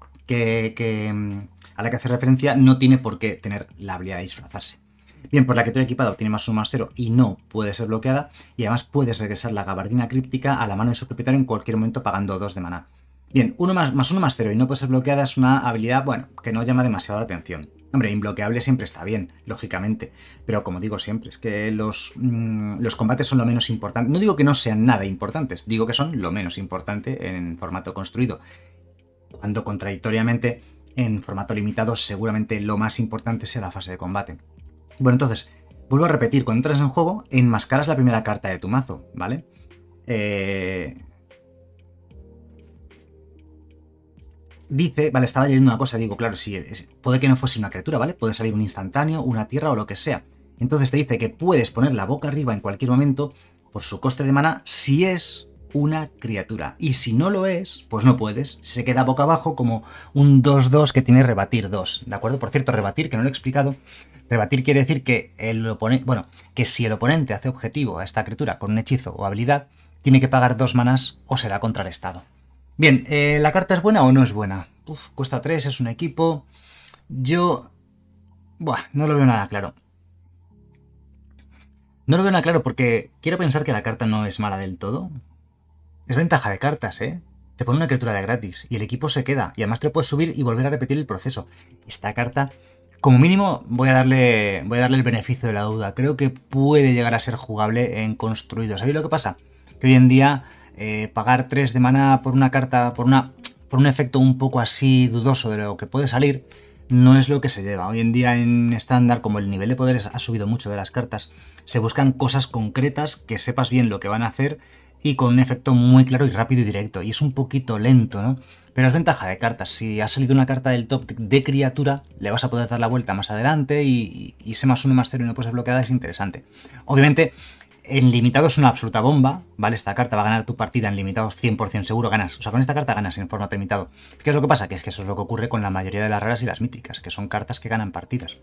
Que, que, a la que hace referencia no tiene por qué tener la habilidad de disfrazarse. Bien, pues la criatura equipada obtiene más uno más cero y no puede ser bloqueada, y además puedes regresar la gabardina críptica a la mano de su propietario en cualquier momento pagando dos de maná. Bien, uno más, más uno más cero y no puede ser bloqueada es una habilidad, bueno, que no llama demasiado la atención. Hombre, imbloqueable siempre está bien, lógicamente, pero como digo siempre, es que los, mmm, los combates son lo menos importante. No digo que no sean nada importantes, digo que son lo menos importante en formato construido. Cuando contradictoriamente en formato limitado seguramente lo más importante sea la fase de combate. Bueno, entonces, vuelvo a repetir, cuando entras en juego, enmascaras la primera carta de tu mazo, ¿vale? Eh... Dice, vale, estaba leyendo una cosa, digo, claro, sí, es, puede que no fuese una criatura, ¿vale? Puede salir un instantáneo, una tierra o lo que sea. Entonces te dice que puedes poner la boca arriba en cualquier momento por su coste de mana si es una criatura. Y si no lo es, pues no puedes. Se queda boca abajo como un dos dos que tiene rebatir dos, ¿de acuerdo? Por cierto, rebatir, que no lo he explicado, rebatir quiere decir que el oponente, bueno, que si el oponente hace objetivo a esta criatura con un hechizo o habilidad, tiene que pagar dos manás o será contrarrestado. Bien, eh, ¿la carta es buena o no es buena? Uf, cuesta tres, es un equipo. Yo... Buah, no lo veo nada claro. No lo veo nada claro porque quiero pensar que la carta no es mala del todo. Es ventaja de cartas, ¿eh? Te pone una criatura de gratis y el equipo se queda. Y además te puedes subir y volver a repetir el proceso. Esta carta, como mínimo, voy a darle, voy a darle el beneficio de la duda. Creo que puede llegar a ser jugable en construido. ¿Sabéis lo que pasa? Que hoy en día eh, pagar tres de mana por una carta, por, una, por un efecto un poco así dudoso de lo que puede salir, no es lo que se lleva. Hoy en día en estándar, como el nivel de poderes ha subido mucho de las cartas, se buscan cosas concretas que sepas bien lo que van a hacer y con un efecto muy claro y rápido y directo. Y es un poquito lento, ¿no? Pero es ventaja de cartas. Si ha salido una carta del top de criatura, le vas a poder dar la vuelta más adelante y, y ese más uno más cero y no puede ser bloqueada es interesante. Obviamente, en limitado es una absoluta bomba, ¿vale? Esta carta va a ganar tu partida en limitado cien por cien seguro, ganas. O sea, con esta carta ganas en formato limitado. ¿Qué es lo que pasa? Que es que eso es lo que ocurre con la mayoría de las raras y las míticas, que son cartas que ganan partidas.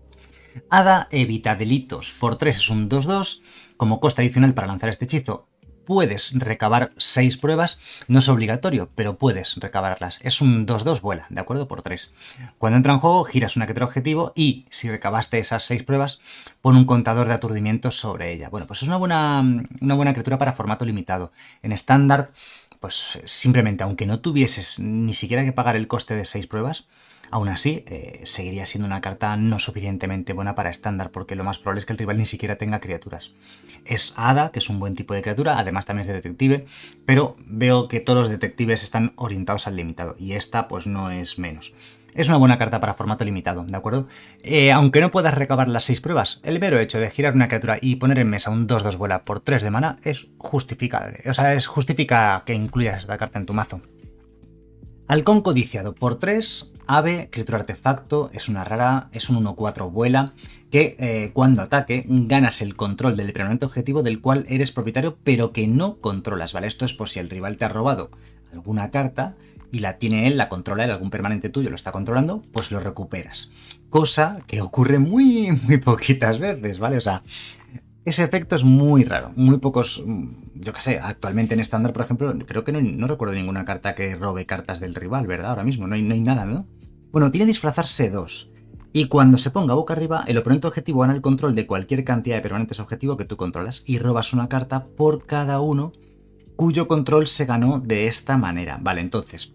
Hada evita delitos. Por tres es un dos dos. Como coste adicional para lanzar este hechizo, puedes recabar seis pruebas. No es obligatorio, pero puedes recabarlas. Es un dos dos vuela, ¿de acuerdo? Por tres. Cuando entra en juego, giras una criatura objetivo y, si recabaste esas seis pruebas, pon un contador de aturdimiento sobre ella. Bueno, pues es una buena, una buena criatura para formato limitado. En estándar, pues simplemente, aunque no tuvieses ni siquiera que pagar el coste de seis pruebas, aún así, eh, seguiría siendo una carta no suficientemente buena para estándar, porque lo más probable es que el rival ni siquiera tenga criaturas. Es Hada, que es un buen tipo de criatura, además también es de detective, pero veo que todos los detectives están orientados al limitado, y esta pues no es menos. Es una buena carta para formato limitado, ¿de acuerdo? Eh, aunque no puedas recabar las seis pruebas, el mero hecho de girar una criatura y poner en mesa un dos dos vuela por tres de mana es justificable. O sea, es justifica que incluyas esta carta en tu mazo. Halcón codiciado por tres, ave, criatura artefacto, es una rara, es un uno cuatro vuela, que eh, cuando ataque ganas el control del permanente objetivo del cual eres propietario pero que no controlas, ¿vale? Esto es por si el rival te ha robado alguna carta y la tiene él, la controla él, algún permanente tuyo lo está controlando, pues lo recuperas. Cosa que ocurre muy, muy poquitas veces, ¿vale? O sea, ese efecto es muy raro, muy pocos, yo qué sé, actualmente en estándar, por ejemplo, creo que no, no recuerdo ninguna carta que robe cartas del rival, ¿verdad? Ahora mismo, no hay, no hay nada, ¿no? Bueno, tiene disfrazarse dos, y cuando se ponga boca arriba, el oponente objetivo gana el control de cualquier cantidad de permanentes objetivo que tú controlas, y robas una carta por cada uno cuyo control se ganó de esta manera. Vale, entonces,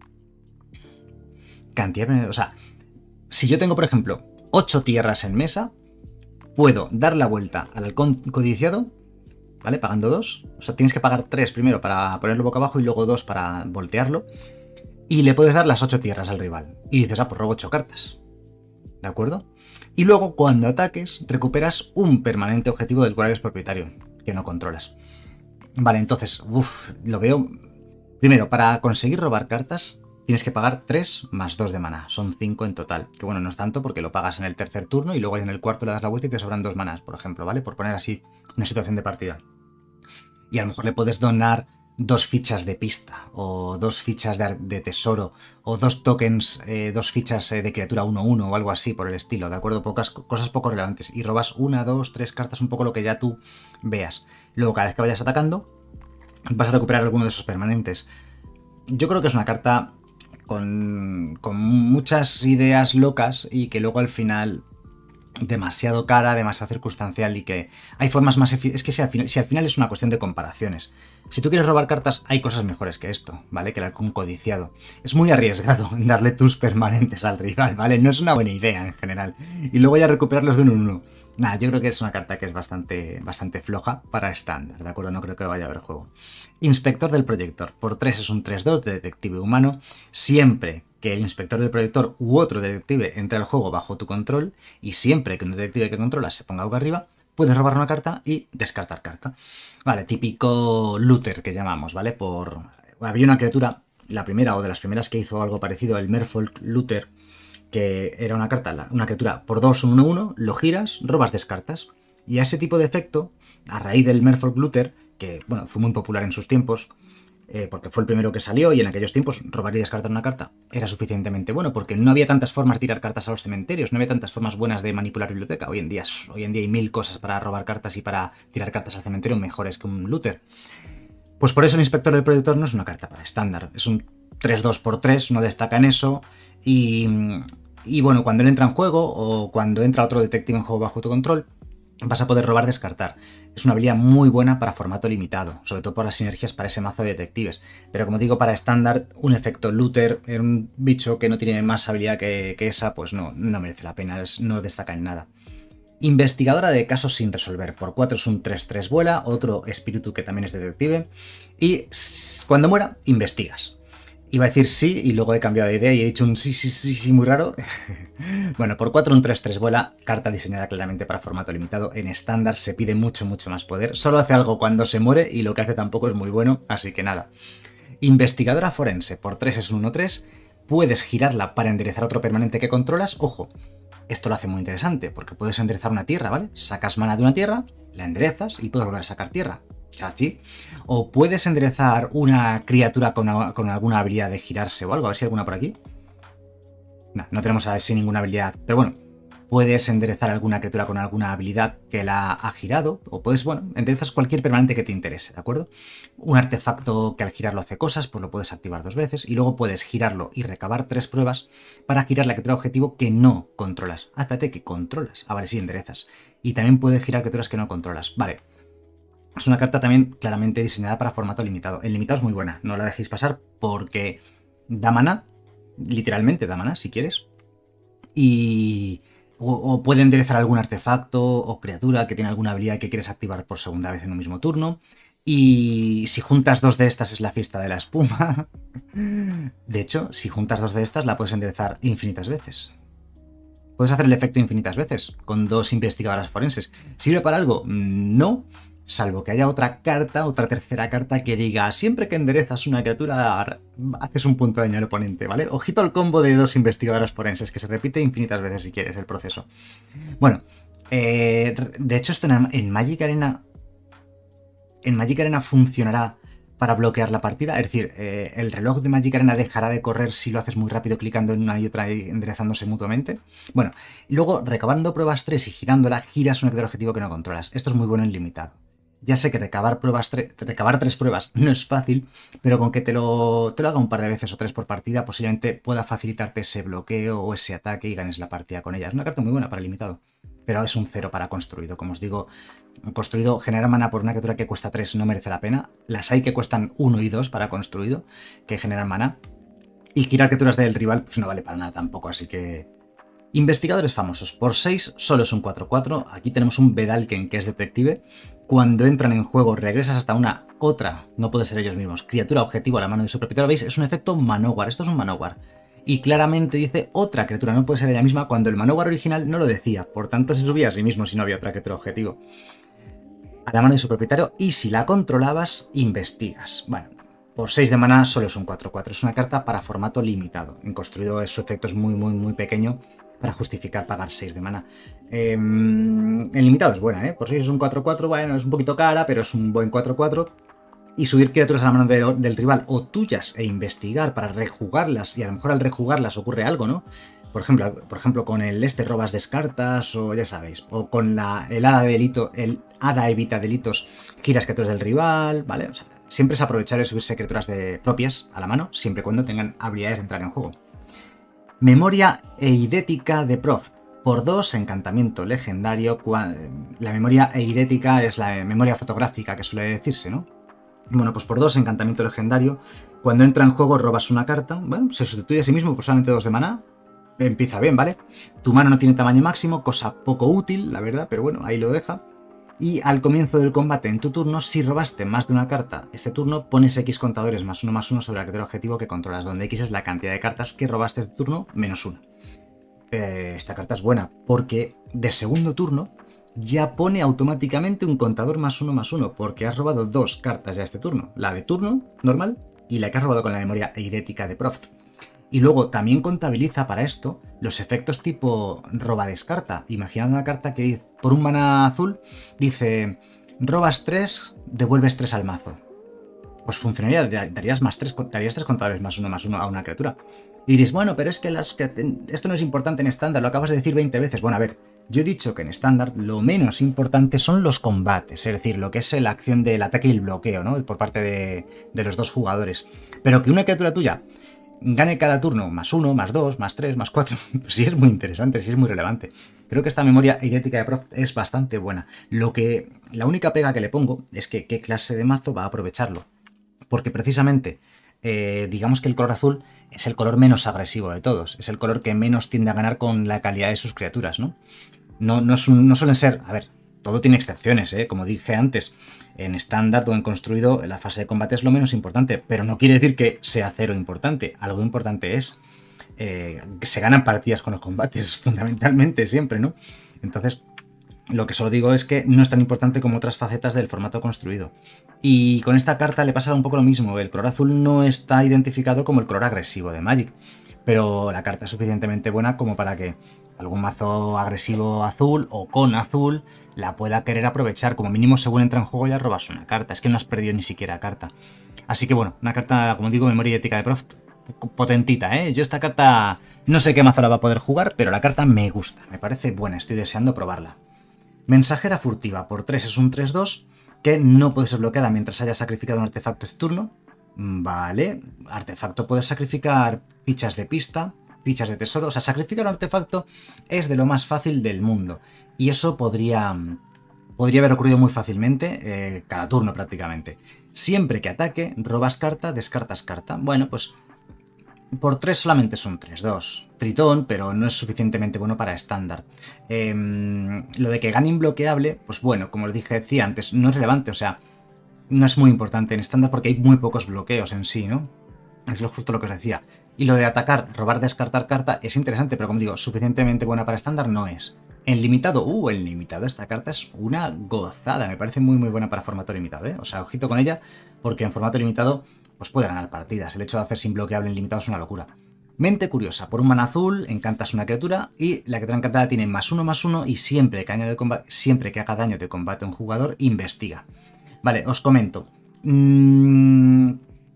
cantidad de... O sea, si yo tengo, por ejemplo, ocho tierras en mesa, puedo dar la vuelta al halcón codiciado, ¿vale? Pagando dos. O sea, tienes que pagar tres primero para ponerlo boca abajo y luego dos para voltearlo. Y le puedes dar las ocho tierras al rival. Y dices, ah, pues robo ocho cartas. ¿De acuerdo? Y luego, cuando ataques, recuperas un permanente objetivo del cual eres propietario, que no controlas. Vale, entonces, uff, lo veo... Primero, para conseguir robar cartas, tienes que pagar tres más dos de mana, son cinco en total. Que bueno, no es tanto porque lo pagas en el tercer turno y luego en el cuarto le das la vuelta y te sobran dos manas, por ejemplo, ¿vale? Por poner así una situación de partida. Y a lo mejor le puedes donar dos fichas de pista, o dos fichas de, de tesoro, o dos tokens, eh, dos fichas eh, de criatura uno uno o algo así por el estilo, ¿de acuerdo? Pocas cosas poco relevantes. Y robas una, dos, tres cartas, un poco lo que ya tú veas. Luego, cada vez que vayas atacando, vas a recuperar alguno de esos permanentes. Yo creo que es una carta Con, con muchas ideas locas y que luego al final demasiado cara, demasiado circunstancial y que hay formas más eficaces. Es que si al, final, si al final es una cuestión de comparaciones. Si tú quieres robar cartas, hay cosas mejores que esto, ¿vale? Que el halcón codiciado. Es muy arriesgado darle tus permanentes al rival, ¿vale? No es una buena idea en general. Y luego ya recuperarlos de uno en uno. Nada, yo creo que es una carta que es bastante, bastante floja para estándar, ¿de acuerdo? No creo que vaya a haber juego. Inspector del proyector. Por tres es un tres dos de detective humano. Siempre que el inspector del proyector u otro detective entre al juego bajo tu control, y siempre que un detective que controlas se ponga boca arriba, puedes robar una carta y descartar carta. Vale, típico looter que llamamos, ¿vale? Por... Había una criatura, la primera o de las primeras que hizo algo parecido, el Merfolk Looter, que era una carta, una criatura por dos, un uno uno, lo giras, robas, descartas. Y a ese tipo de efecto, a raíz del Merfolk Looter, que, bueno, fue muy popular en sus tiempos, eh, porque fue el primero que salió y en aquellos tiempos robar y descartar una carta era suficientemente bueno, porque no había tantas formas de tirar cartas a los cementerios, no había tantas formas buenas de manipular biblioteca. Hoy en día, hoy en día hay mil cosas para robar cartas y para tirar cartas al cementerio mejores que un looter. Pues por eso el Inspector del Proyector no es una carta para estándar, es un tres dos por tres, no destaca en eso, y, y bueno, cuando él entra en juego o cuando entra otro detective en juego bajo tu control, vas a poder robar descartar. Es una habilidad muy buena para formato limitado, sobre todo por las sinergias para ese mazo de detectives. Pero como digo, para estándar, un efecto looter en un bicho que no tiene más habilidad que, que esa, pues no, no merece la pena, es, no destaca en nada. Investigadora de casos sin resolver. Por cuatro es un tres tres vuela, otro espíritu que también es detective. Y cuando muera, investigas. Iba a decir sí y luego he cambiado de idea y he dicho un sí, sí, sí, sí, muy raro. Bueno, por cuatro un tres tres vuela, carta diseñada claramente para formato limitado. En estándar se pide mucho, mucho más poder. Solo hace algo cuando se muere y lo que hace tampoco es muy bueno, así que nada. Investigadora forense, por tres es un uno tres. Puedes girarla para enderezar otro permanente que controlas. Ojo, esto lo hace muy interesante porque puedes enderezar una tierra, ¿vale? Sacas mana de una tierra, la enderezas y puedes volver a sacar tierra. Chachi. O puedes enderezar una criatura con, con alguna habilidad de girarse o algo. A ver si hay alguna por aquí. No, no tenemos a ver si ninguna habilidad. Pero bueno, puedes enderezar alguna criatura con alguna habilidad que la ha girado. O puedes, bueno, enderezas cualquier permanente que te interese, ¿de acuerdo? Un artefacto que al girarlo hace cosas, pues lo puedes activar dos veces. Y luego puedes girarlo y recabar tres pruebas para girar la criatura objetivo que no controlas. Ah, espérate, que controlas. Ah, vale, sí, enderezas. Y también puedes girar criaturas que no controlas. Vale. Es una carta también claramente diseñada para formato limitado. El limitado es muy buena, no la dejéis pasar porque da mana, literalmente da mana si quieres, y o, o puede enderezar algún artefacto o criatura que tiene alguna habilidad que quieres activar por segunda vez en un mismo turno. Y si juntas dos de estas es la fiesta de la espuma. De hecho, si juntas dos de estas la puedes enderezar infinitas veces. Puedes hacer el efecto infinitas veces con dos investigadoras forenses. ¿Sirve para algo? No. Salvo que haya otra carta, otra tercera carta que diga siempre que enderezas una criatura haces un punto de daño al oponente, ¿vale? Ojito al combo de dos investigadoras forenses, que se repite infinitas veces si quieres el proceso. Bueno, eh, de hecho esto en, en Magic Arena en Magic Arena funcionará para bloquear la partida, es decir, eh, el reloj de Magic Arena dejará de correr si lo haces muy rápido clicando en una y otra y enderezándose mutuamente. Bueno, luego recabando pruebas tres y girándola, giras un criatura objetivo que no controlas. Esto es muy bueno en limitado. Ya sé que recabar, pruebas recabar tres pruebas no es fácil, pero con que te lo, te lo haga un par de veces o tres por partida, posiblemente pueda facilitarte ese bloqueo o ese ataque y ganes la partida con ella. Es una carta muy buena para limitado, pero es un cero para construido. Como os digo, construido, generar mana por una criatura que cuesta tres no merece la pena. Las hay que cuestan uno y dos para construido, que generan mana. Y girar criaturas del rival pues no vale para nada tampoco, así que... Investigadores famosos. Por seis solo es un cuatro cuatro. Aquí tenemos un Vedalken que es detective. Cuando entran en juego regresas hasta una otra, no puede ser ellos mismos, criatura objetivo a la mano de su propietario. ¿Veis? Es un efecto Manowar. Esto es un Manowar. Y claramente dice otra criatura, no puede ser ella misma cuando el Manowar original no lo decía. Por tanto se subía a sí mismo si no había otra criatura objetivo a la mano de su propietario. Y si la controlabas, investigas. Bueno, por seis de mana solo es un cuatro cuatro. Es una carta para formato limitado. En construido su efecto es muy muy muy pequeño para justificar pagar seis de mana. Eh, en limitado es buena, ¿eh? Por seis es un cuatro cuatro, bueno, es un poquito cara, pero es un buen cuatro cuatro. Y subir criaturas a la mano de, del rival o tuyas e investigar para rejugarlas, y a lo mejor al rejugarlas ocurre algo, ¿no? Por ejemplo, por ejemplo con el este robas descartas, o ya sabéis, o con la, el hada de delito, el hada evita delitos, giras criaturas del rival, ¿vale? O sea, siempre es aprovechar de subirse criaturas de, propias a la mano, siempre y cuando tengan habilidades de entrar en juego. Memoria eidética de Proft. Por dos, encantamiento legendario. La memoria eidética es la memoria fotográfica que suele decirse, ¿no? Bueno, pues por dos, encantamiento legendario. Cuando entra en juego robas una carta. Bueno, se sustituye a sí mismo por solamente dos de maná. Empieza bien, ¿vale? Tu mano no tiene tamaño máximo, cosa poco útil, la verdad, pero bueno, ahí lo deja. Y al comienzo del combate en tu turno, si robaste más de una carta este turno, pones X contadores más uno más uno sobre la criatura objetivo que controlas, donde X es la cantidad de cartas que robaste este turno menos una. Eh, esta carta es buena porque de segundo turno ya pone automáticamente un contador más uno más uno, porque has robado dos cartas ya este turno, la de turno normal y la que has robado con la memoria eidética de Proft. Y luego también contabiliza para esto los efectos tipo roba descarta. Imaginad una carta que por un mana azul dice Robas tres, devuelves tres al mazo. Pues funcionaría, darías más tres, darías tres contadores más uno más uno a una criatura. Y diréis, bueno, pero es que las, esto no es importante en estándar, lo acabas de decir veinte veces. Bueno, a ver, yo he dicho que en estándar lo menos importante son los combates, es decir, lo que es la acción del ataque y el bloqueo, ¿no? Por parte de, de los dos jugadores. Pero que una criatura tuya gane cada turno más uno, más dos, más tres, más cuatro, pues sí es muy interesante, sí es muy relevante. Creo que esta memoria idéntica de Prof es bastante buena. Lo que, la única pega que le pongo es que qué clase de mazo va a aprovecharlo. Porque precisamente, eh, digamos que el color azul es el color menos agresivo de todos. Es el color que menos tiende a ganar con la calidad de sus criaturas, ¿no? No, no, es un, no suelen ser... A ver, todo tiene excepciones, ¿eh? Como dije antes, en estándar o en construido, la fase de combate es lo menos importante. Pero no quiere decir que sea cero importante. Algo importante es eh, que se ganan partidas con los combates, fundamentalmente, siempre, ¿no? Entonces... Lo que solo digo es que no es tan importante como otras facetas del formato construido. Y con esta carta le pasa un poco lo mismo. El color azul no está identificado como el color agresivo de Magic. Pero la carta es suficientemente buena como para que algún mazo agresivo azul o con azul la pueda querer aprovechar. Como mínimo, según entra en juego ya robas una carta. Es que no has perdido ni siquiera carta. Así que bueno, una carta, como digo, memoria ética de Prof, potentita, ¿eh? Yo esta carta no sé qué mazo la va a poder jugar, pero la carta me gusta. Me parece buena, estoy deseando probarla. Mensajera furtiva, por tres es un tres dos, que no puede ser bloqueada mientras haya sacrificado un artefacto este turno. Vale, artefacto puede sacrificar fichas de pista, fichas de tesoro, o sea, sacrificar un artefacto es de lo más fácil del mundo. Y eso podría, podría haber ocurrido muy fácilmente, eh, cada turno prácticamente. Siempre que ataque, robas carta, descartas carta. Bueno, pues... Por tres solamente son tres dos. Tritón, pero no es suficientemente bueno para estándar. Eh, lo de que gane imbloqueable, pues bueno, como os dije decía antes, no es relevante, o sea, no es muy importante en estándar porque hay muy pocos bloqueos en sí, ¿no? Es lo justo lo que os decía. Y lo de atacar, robar, descartar carta es interesante, pero como digo, suficientemente buena para estándar no es. En limitado, uh, en limitado esta carta es una gozada, me parece muy muy buena para formato limitado, ¿eh? O sea, ojito con ella, porque en formato limitado pues puede ganar partidas. El hecho de hacerse imbloqueable en limitado es una locura. Mente curiosa, por un mana azul encantas una criatura y la criatura encantada tiene más uno más uno y siempre que, año de combate, siempre que haga daño de combate a un jugador, investiga. Vale, os comento. Mm,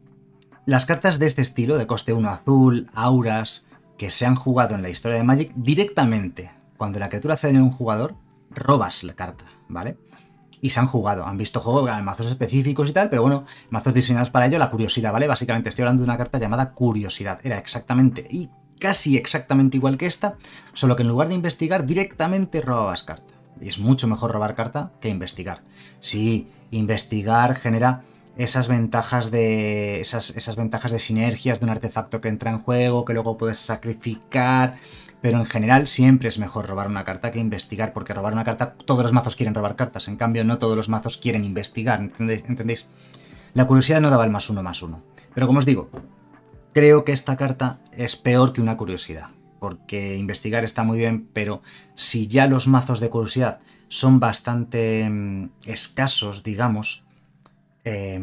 las cartas de este estilo, de coste uno azul, auras, que se han jugado en la historia de Magic, directamente, cuando la criatura hace daño a un jugador, robas la carta, ¿vale? Y se han jugado, han visto juego en mazos específicos y tal, pero bueno, mazos diseñados para ello, la curiosidad, ¿vale? Básicamente estoy hablando de una carta llamada curiosidad, era exactamente y casi exactamente igual que esta, solo que en lugar de investigar, directamente robabas carta. Y es mucho mejor robar carta que investigar. Sí, investigar genera esas ventajas de esas, esas ventajas de sinergias de un artefacto que entra en juego, que luego puedes sacrificar... Pero en general siempre es mejor robar una carta que investigar, porque robar una carta, todos los mazos quieren robar cartas, en cambio no todos los mazos quieren investigar, ¿entendéis? ¿Entendéis? La curiosidad no daba el más uno más uno. Pero como os digo, creo que esta carta es peor que una curiosidad, porque investigar está muy bien, pero si ya los mazos de curiosidad son bastante mmm, escasos, digamos, eh,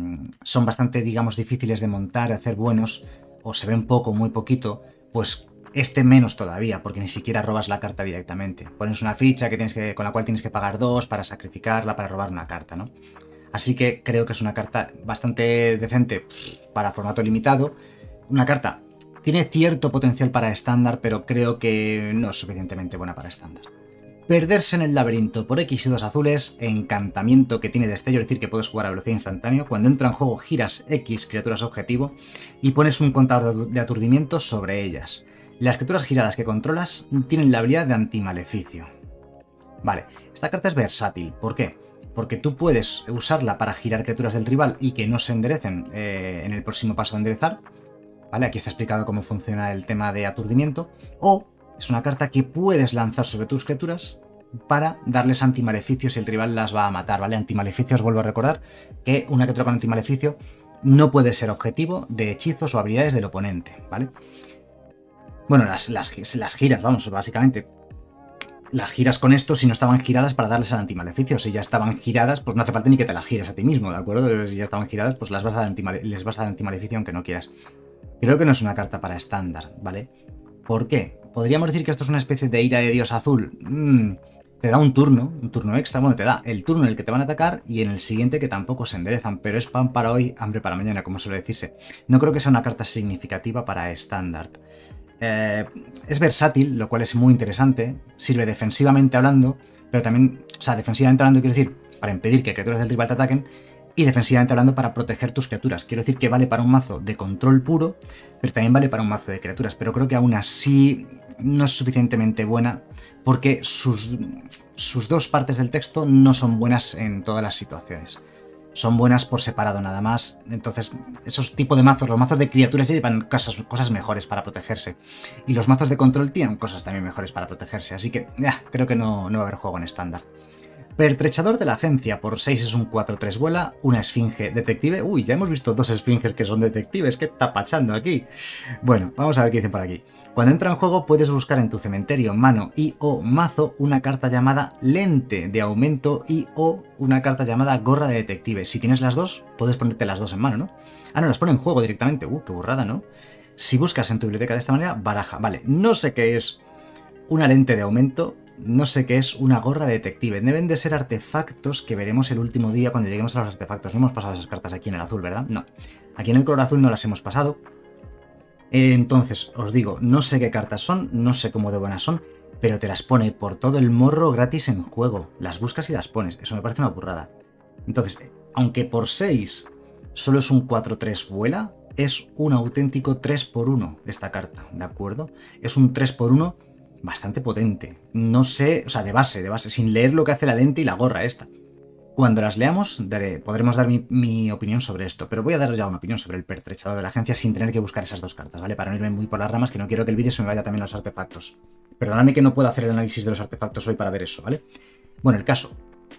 son bastante, digamos, difíciles de montar, de hacer buenos, o se ven poco, muy poquito, pues... Este menos todavía, porque ni siquiera robas la carta directamente. Pones una ficha que tienes que, con la cual tienes que pagar dos para sacrificarla, para robar una carta, ¿no? Así que creo que es una carta bastante decente para formato limitado. Una carta tiene cierto potencial para estándar, pero creo que no es suficientemente buena para estándar. Perderse en el laberinto por X y dos azules, encantamiento que tiene destello, es decir, que puedes jugar a velocidad instantánea. Cuando entra en juego giras X criaturas objetivo y pones un contador de aturdimiento sobre ellas. Las criaturas giradas que controlas tienen la habilidad de antimaleficio. Vale, esta carta es versátil. ¿Por qué? Porque tú puedes usarla para girar criaturas del rival y que no se enderecen eh, en el próximo paso de enderezar. Vale, aquí está explicado cómo funciona el tema de aturdimiento. O es una carta que puedes lanzar sobre tus criaturas para darles antimaleficio si el rival las va a matar. Vale, antimaleficio, os vuelvo a recordar que una criatura con antimaleficio no puede ser objetivo de hechizos o habilidades del oponente. Vale. Bueno, las, las, las giras, vamos, básicamente. Las giras con esto si no estaban giradas para darles al antimaleficio. Si ya estaban giradas, pues no hace falta ni que te las gires a ti mismo, ¿de acuerdo? Si ya estaban giradas, pues las vas a dar antimale les vas a dar antimaleficio aunque no quieras. Creo que no es una carta para estándar, ¿vale? ¿Por qué? ¿Podríamos decir que esto es una especie de ira de Dios azul? Mm, te da un turno, un turno extra, bueno, te da el turno en el que te van a atacar y en el siguiente que tampoco se enderezan, pero es pan para hoy, hambre para mañana, como suele decirse. No creo que sea una carta significativa para estándar. Eh, es versátil, lo cual es muy interesante, sirve defensivamente hablando, pero también, o sea, defensivamente hablando quiero decir, para impedir que criaturas del rival te ataquen, y defensivamente hablando para proteger tus criaturas. Quiero decir que vale para un mazo de control puro, pero también vale para un mazo de criaturas, pero creo que aún así no es suficientemente buena porque sus, sus dos partes del texto no son buenas en todas las situaciones. Son buenas por separado nada más. Entonces, esos tipos de mazos, los mazos de criaturas llevan cosas, cosas mejores para protegerse. Y los mazos de control tienen cosas también mejores para protegerse. Así que, ya, creo que no, no va a haber juego en estándar. Pertrechador de la agencia, por seis es un cuatro tres vuela, una esfinge detective. Uy, ya hemos visto dos esfinges que son detectives, ¿qué está pachando aquí? Bueno, vamos a ver qué dicen por aquí. Cuando entra en juego puedes buscar en tu cementerio, mano y o mazo una carta llamada lente de aumento y o una carta llamada gorra de detective. Si tienes las dos, puedes ponerte las dos en mano, ¿no? Ah, no, las pone en juego directamente. Uh, qué burrada, ¿no? Si buscas en tu biblioteca de esta manera, baraja. Vale, no sé qué es una lente de aumento. No sé qué es una gorra de detective. Deben de ser artefactos que veremos el último día cuando lleguemos a los artefactos. No hemos pasado esas cartas aquí en el azul, ¿verdad? No. Aquí en el color azul no las hemos pasado. Entonces, os digo, no sé qué cartas son, no sé cómo de buenas son, pero te las pone por todo el morro gratis en juego. Las buscas y las pones. Eso me parece una burrada. Entonces, aunque por seis solo es un cuatro tres vuela, es un auténtico tres por uno esta carta, ¿de acuerdo? Es un tres por uno bastante potente. No sé, o sea, de base, de base, sin leer lo que hace la lente y la gorra esta. Cuando las leamos, daré, podremos dar mi, mi opinión sobre esto, pero voy a dar ya una opinión sobre el pertrechador de la agencia sin tener que buscar esas dos cartas, ¿vale? Para no irme muy por las ramas, que no quiero que el vídeo se me vaya también a los artefactos. Perdóname que no puedo hacer el análisis de los artefactos hoy para ver eso, ¿vale? Bueno, el caso.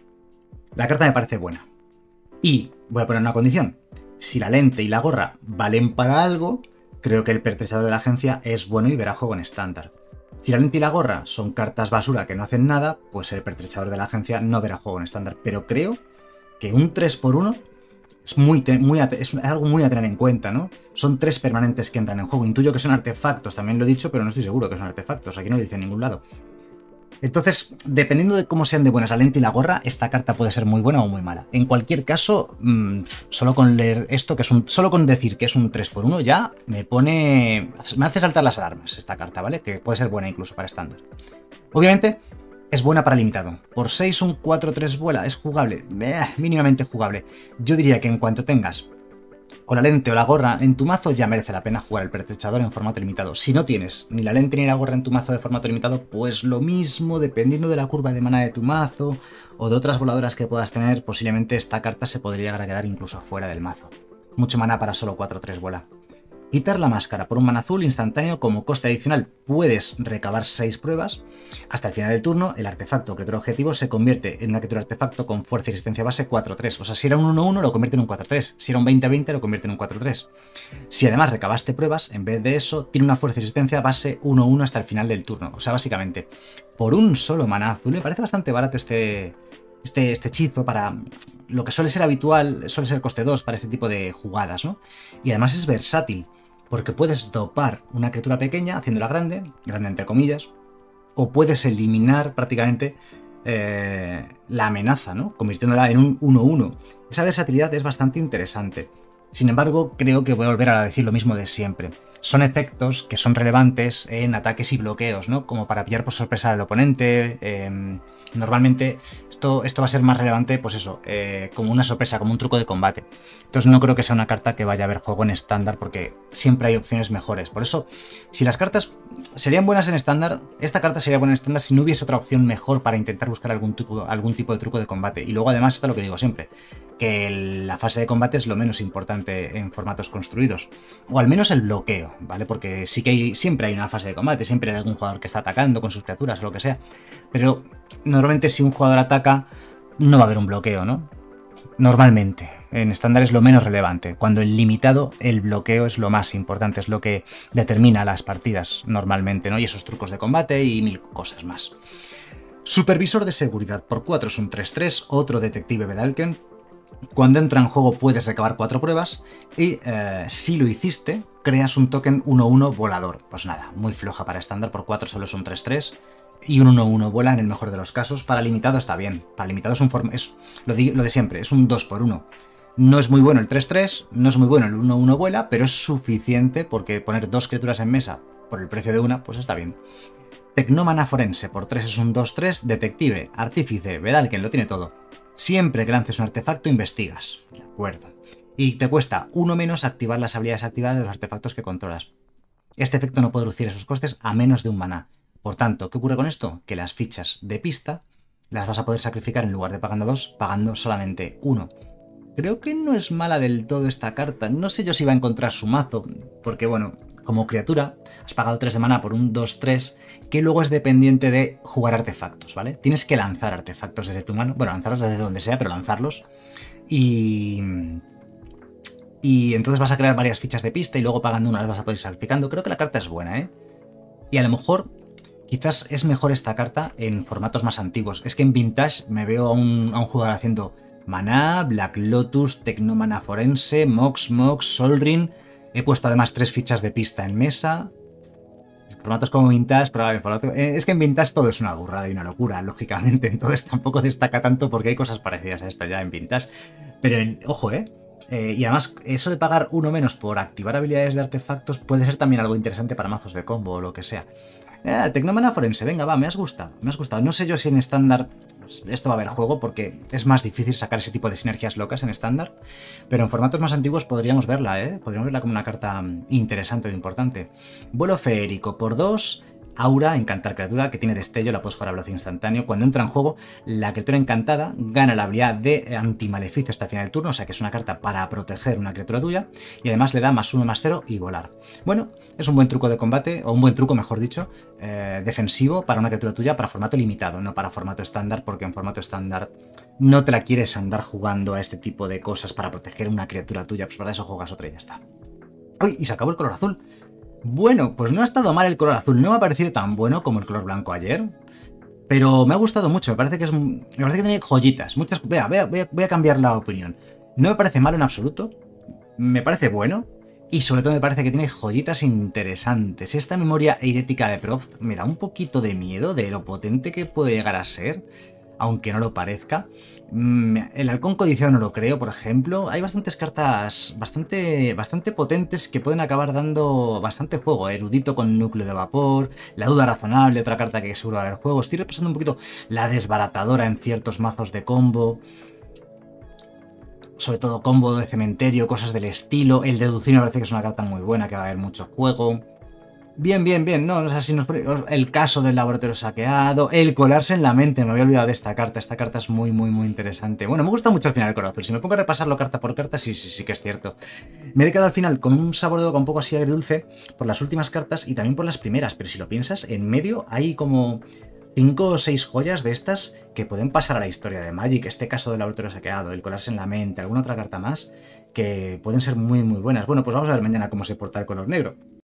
La carta me parece buena. Y voy a poner una condición. Si la lente y la gorra valen para algo, creo que el pertrechador de la agencia es bueno y verá juego en estándar. Si la lente y la gorra son cartas basura que no hacen nada, pues el pertrechador de la agencia no verá juego en estándar. Pero creo que un tres por uno es, muy, muy, es algo muy a tener en cuenta, ¿no? Son tres permanentes que entran en juego. Intuyo que son artefactos, también lo he dicho, pero no estoy seguro que son artefactos. Aquí no lo dice en ningún lado. Entonces, dependiendo de cómo sean de buenas la lente y la gorra, esta carta puede ser muy buena o muy mala. En cualquier caso, mmm, solo con leer esto, que es un, solo con decir que es un tres por uno, ya me pone... me hace saltar las alarmas esta carta, ¿vale? Que puede ser buena incluso para estándar. Obviamente, es buena para limitado. Por seis un cuatro tres vuela, es jugable, eh, mínimamente jugable. Yo diría que en cuanto tengas o la lente o la gorra en tu mazo, ya merece la pena jugar el pertrechador en formato limitado. Si no tienes ni la lente ni la gorra en tu mazo de formato limitado, pues lo mismo, dependiendo de la curva de mana de tu mazo o de otras voladoras que puedas tener, posiblemente esta carta se podría llegar a quedar incluso fuera del mazo. Mucho mana para solo cuatro tres vuela. Quitar la máscara por un mana azul instantáneo como coste adicional. Puedes recabar seis pruebas. Hasta el final del turno, el artefacto o criatura objetivo se convierte en una criatura artefacto con fuerza y resistencia base cuatro tres. O sea, si era un uno uno lo convierte en un cuatro tres. Si era un veinte veinte lo convierte en un cuatro tres. Si además recabaste pruebas, en vez de eso, tiene una fuerza y resistencia base uno uno hasta el final del turno. O sea, básicamente, por un solo mana azul, me parece bastante barato este... Este, este hechizo para lo que suele ser habitual, suele ser coste dos para este tipo de jugadas, ¿no? Y además es versátil, porque puedes dopar una criatura pequeña haciéndola grande, grande entre comillas, o puedes eliminar prácticamente eh, la amenaza, ¿no? Convirtiéndola en un uno uno. Esa versatilidad es bastante interesante. Sin embargo, creo que voy a volver a decir lo mismo de siempre. Son efectos que son relevantes en ataques y bloqueos, ¿no? Como para pillar por sorpresa al oponente. Eh, normalmente esto, esto va a ser más relevante, pues eso, eh, como una sorpresa, como un truco de combate. Entonces no creo que sea una carta que vaya a haber juego en estándar, porque siempre hay opciones mejores. Por eso, si las cartas serían buenas en estándar, esta carta sería buena en estándar si no hubiese otra opción mejor para intentar buscar algún, truco, algún tipo de truco de combate. Y luego además está lo que digo siempre, que la fase de combate es lo menos importante en formatos construidos. O al menos el bloqueo, ¿vale? Porque sí que hay, siempre hay una fase de combate, siempre hay algún jugador que está atacando con sus criaturas o lo que sea. Pero normalmente si un jugador ataca, no va a haber un bloqueo, ¿no? Normalmente. En estándar es lo menos relevante. Cuando en limitado, el bloqueo es lo más importante, es lo que determina las partidas normalmente, ¿no? Y esos trucos de combate y mil cosas más. Supervisor de seguridad. Por cuatro es un tres tres, otro detective Vedalken. Cuando entra en juego puedes recabar cuatro pruebas y eh, si lo hiciste, creas un token uno uno volador. Pues nada, muy floja para estándar, por cuatro solo es un tres tres. y un uno uno vuela en el mejor de los casos. Para limitado está bien. Para limitado es un form es lo de, lo de siempre, es un dos por uno. No es muy bueno el tres tres, no es muy bueno el uno uno vuela, pero es suficiente porque poner dos criaturas en mesa por el precio de una, pues está bien. Tecnómana forense, por tres es un dos tres, detective, artífice, Vedalken, lo tiene todo. Siempre que lances un artefacto, investigas. De acuerdo. Y te cuesta uno menos activar las habilidades activadas de los artefactos que controlas. Este efecto no puede reducir esos costes a menos de un maná. Por tanto, ¿qué ocurre con esto? Que las fichas de pista las vas a poder sacrificar en lugar de pagando dos, pagando solamente uno. Creo que no es mala del todo esta carta. No sé yo si va a encontrar su mazo, porque bueno, como criatura has pagado tres de maná por un dos tres, que luego es dependiente de jugar artefactos, ¿vale? Tienes que lanzar artefactos desde tu mano, bueno, lanzarlos desde donde sea, pero lanzarlos. Y... Y entonces vas a crear varias fichas de pista y luego pagando una las vas a poder ir sacrificando. Creo que la carta es buena, ¿eh? Y a lo mejor... Quizás es mejor esta carta en formatos más antiguos. Es que en Vintage me veo a un, a un jugador haciendo Maná, Black Lotus, Tecnómana Forense, Mox, Mox, Sol Ring. He puesto además tres fichas de pista en mesa. Formatos como Vintage, probablemente. Es que en Vintage todo es una burrada y una locura, lógicamente. Entonces tampoco destaca tanto porque hay cosas parecidas a esto ya en Vintage. Pero en, ojo, ¿eh? Eh, y además, eso de pagar uno menos por activar habilidades de artefactos puede ser también algo interesante para mazos de combo o lo que sea. Eh, Tecnómana Forense, venga, va, me has gustado, me has gustado. No sé yo si en estándar esto va a haber juego porque es más difícil sacar ese tipo de sinergias locas en estándar, pero en formatos más antiguos podríamos verla, ¿eh? Podríamos verla como una carta interesante o importante. Vuelo feérico por dos... Aura, encantar criatura, que tiene destello, la puedes jugar a velocidad instantáneo. Cuando entra en juego, la criatura encantada gana la habilidad de antimaleficio hasta el final del turno, o sea que es una carta para proteger una criatura tuya, y además le da más uno, más cero y volar. Bueno, es un buen truco de combate, o un buen truco, mejor dicho, eh, defensivo para una criatura tuya para formato limitado, no para formato estándar, porque en formato estándar no te la quieres andar jugando a este tipo de cosas para proteger una criatura tuya, pues para eso juegas otra y ya está. ¡Uy! Y se acabó el color azul. Bueno, pues no ha estado mal el color azul, no me ha parecido tan bueno como el color blanco ayer, pero me ha gustado mucho, me parece que es, me parece que tiene joyitas, muchas, vea, vea, voy, a, voy a cambiar la opinión. No me parece malo en absoluto, me parece bueno y sobre todo me parece que tiene joyitas interesantes. Esta memoria eidetica de Proft me da un poquito de miedo de lo potente que puede llegar a ser, aunque no lo parezca. El halcón codiciado no lo creo, por ejemplo. Hay bastantes cartas bastante, bastante potentes que pueden acabar dando bastante juego. Erudito con núcleo de vapor, la duda razonable, otra carta que seguro va a haber juego. Estoy repasando un poquito la desbaratadora en ciertos mazos de combo. Sobre todo combo de cementerio, cosas del estilo. El deducir me parece que es una carta muy buena, que va a haber mucho juego. Bien, bien, bien, no, o sea, si nos, el caso del laboratorio saqueado, el colarse en la mente, me había olvidado de esta carta, esta carta es muy, muy, muy interesante. Bueno, me gusta mucho al final el color azul, si me pongo a repasarlo carta por carta, sí, sí, sí que es cierto. Me he quedado al final con un sabor de boca un poco así agridulce por las últimas cartas y también por las primeras, pero si lo piensas, en medio hay como cinco o seis joyas de estas que pueden pasar a la historia de Magic. Este caso del laboratorio saqueado, el colarse en la mente, alguna otra carta más, que pueden ser muy, muy buenas. Bueno, pues vamos a ver mañana cómo se porta el color negro.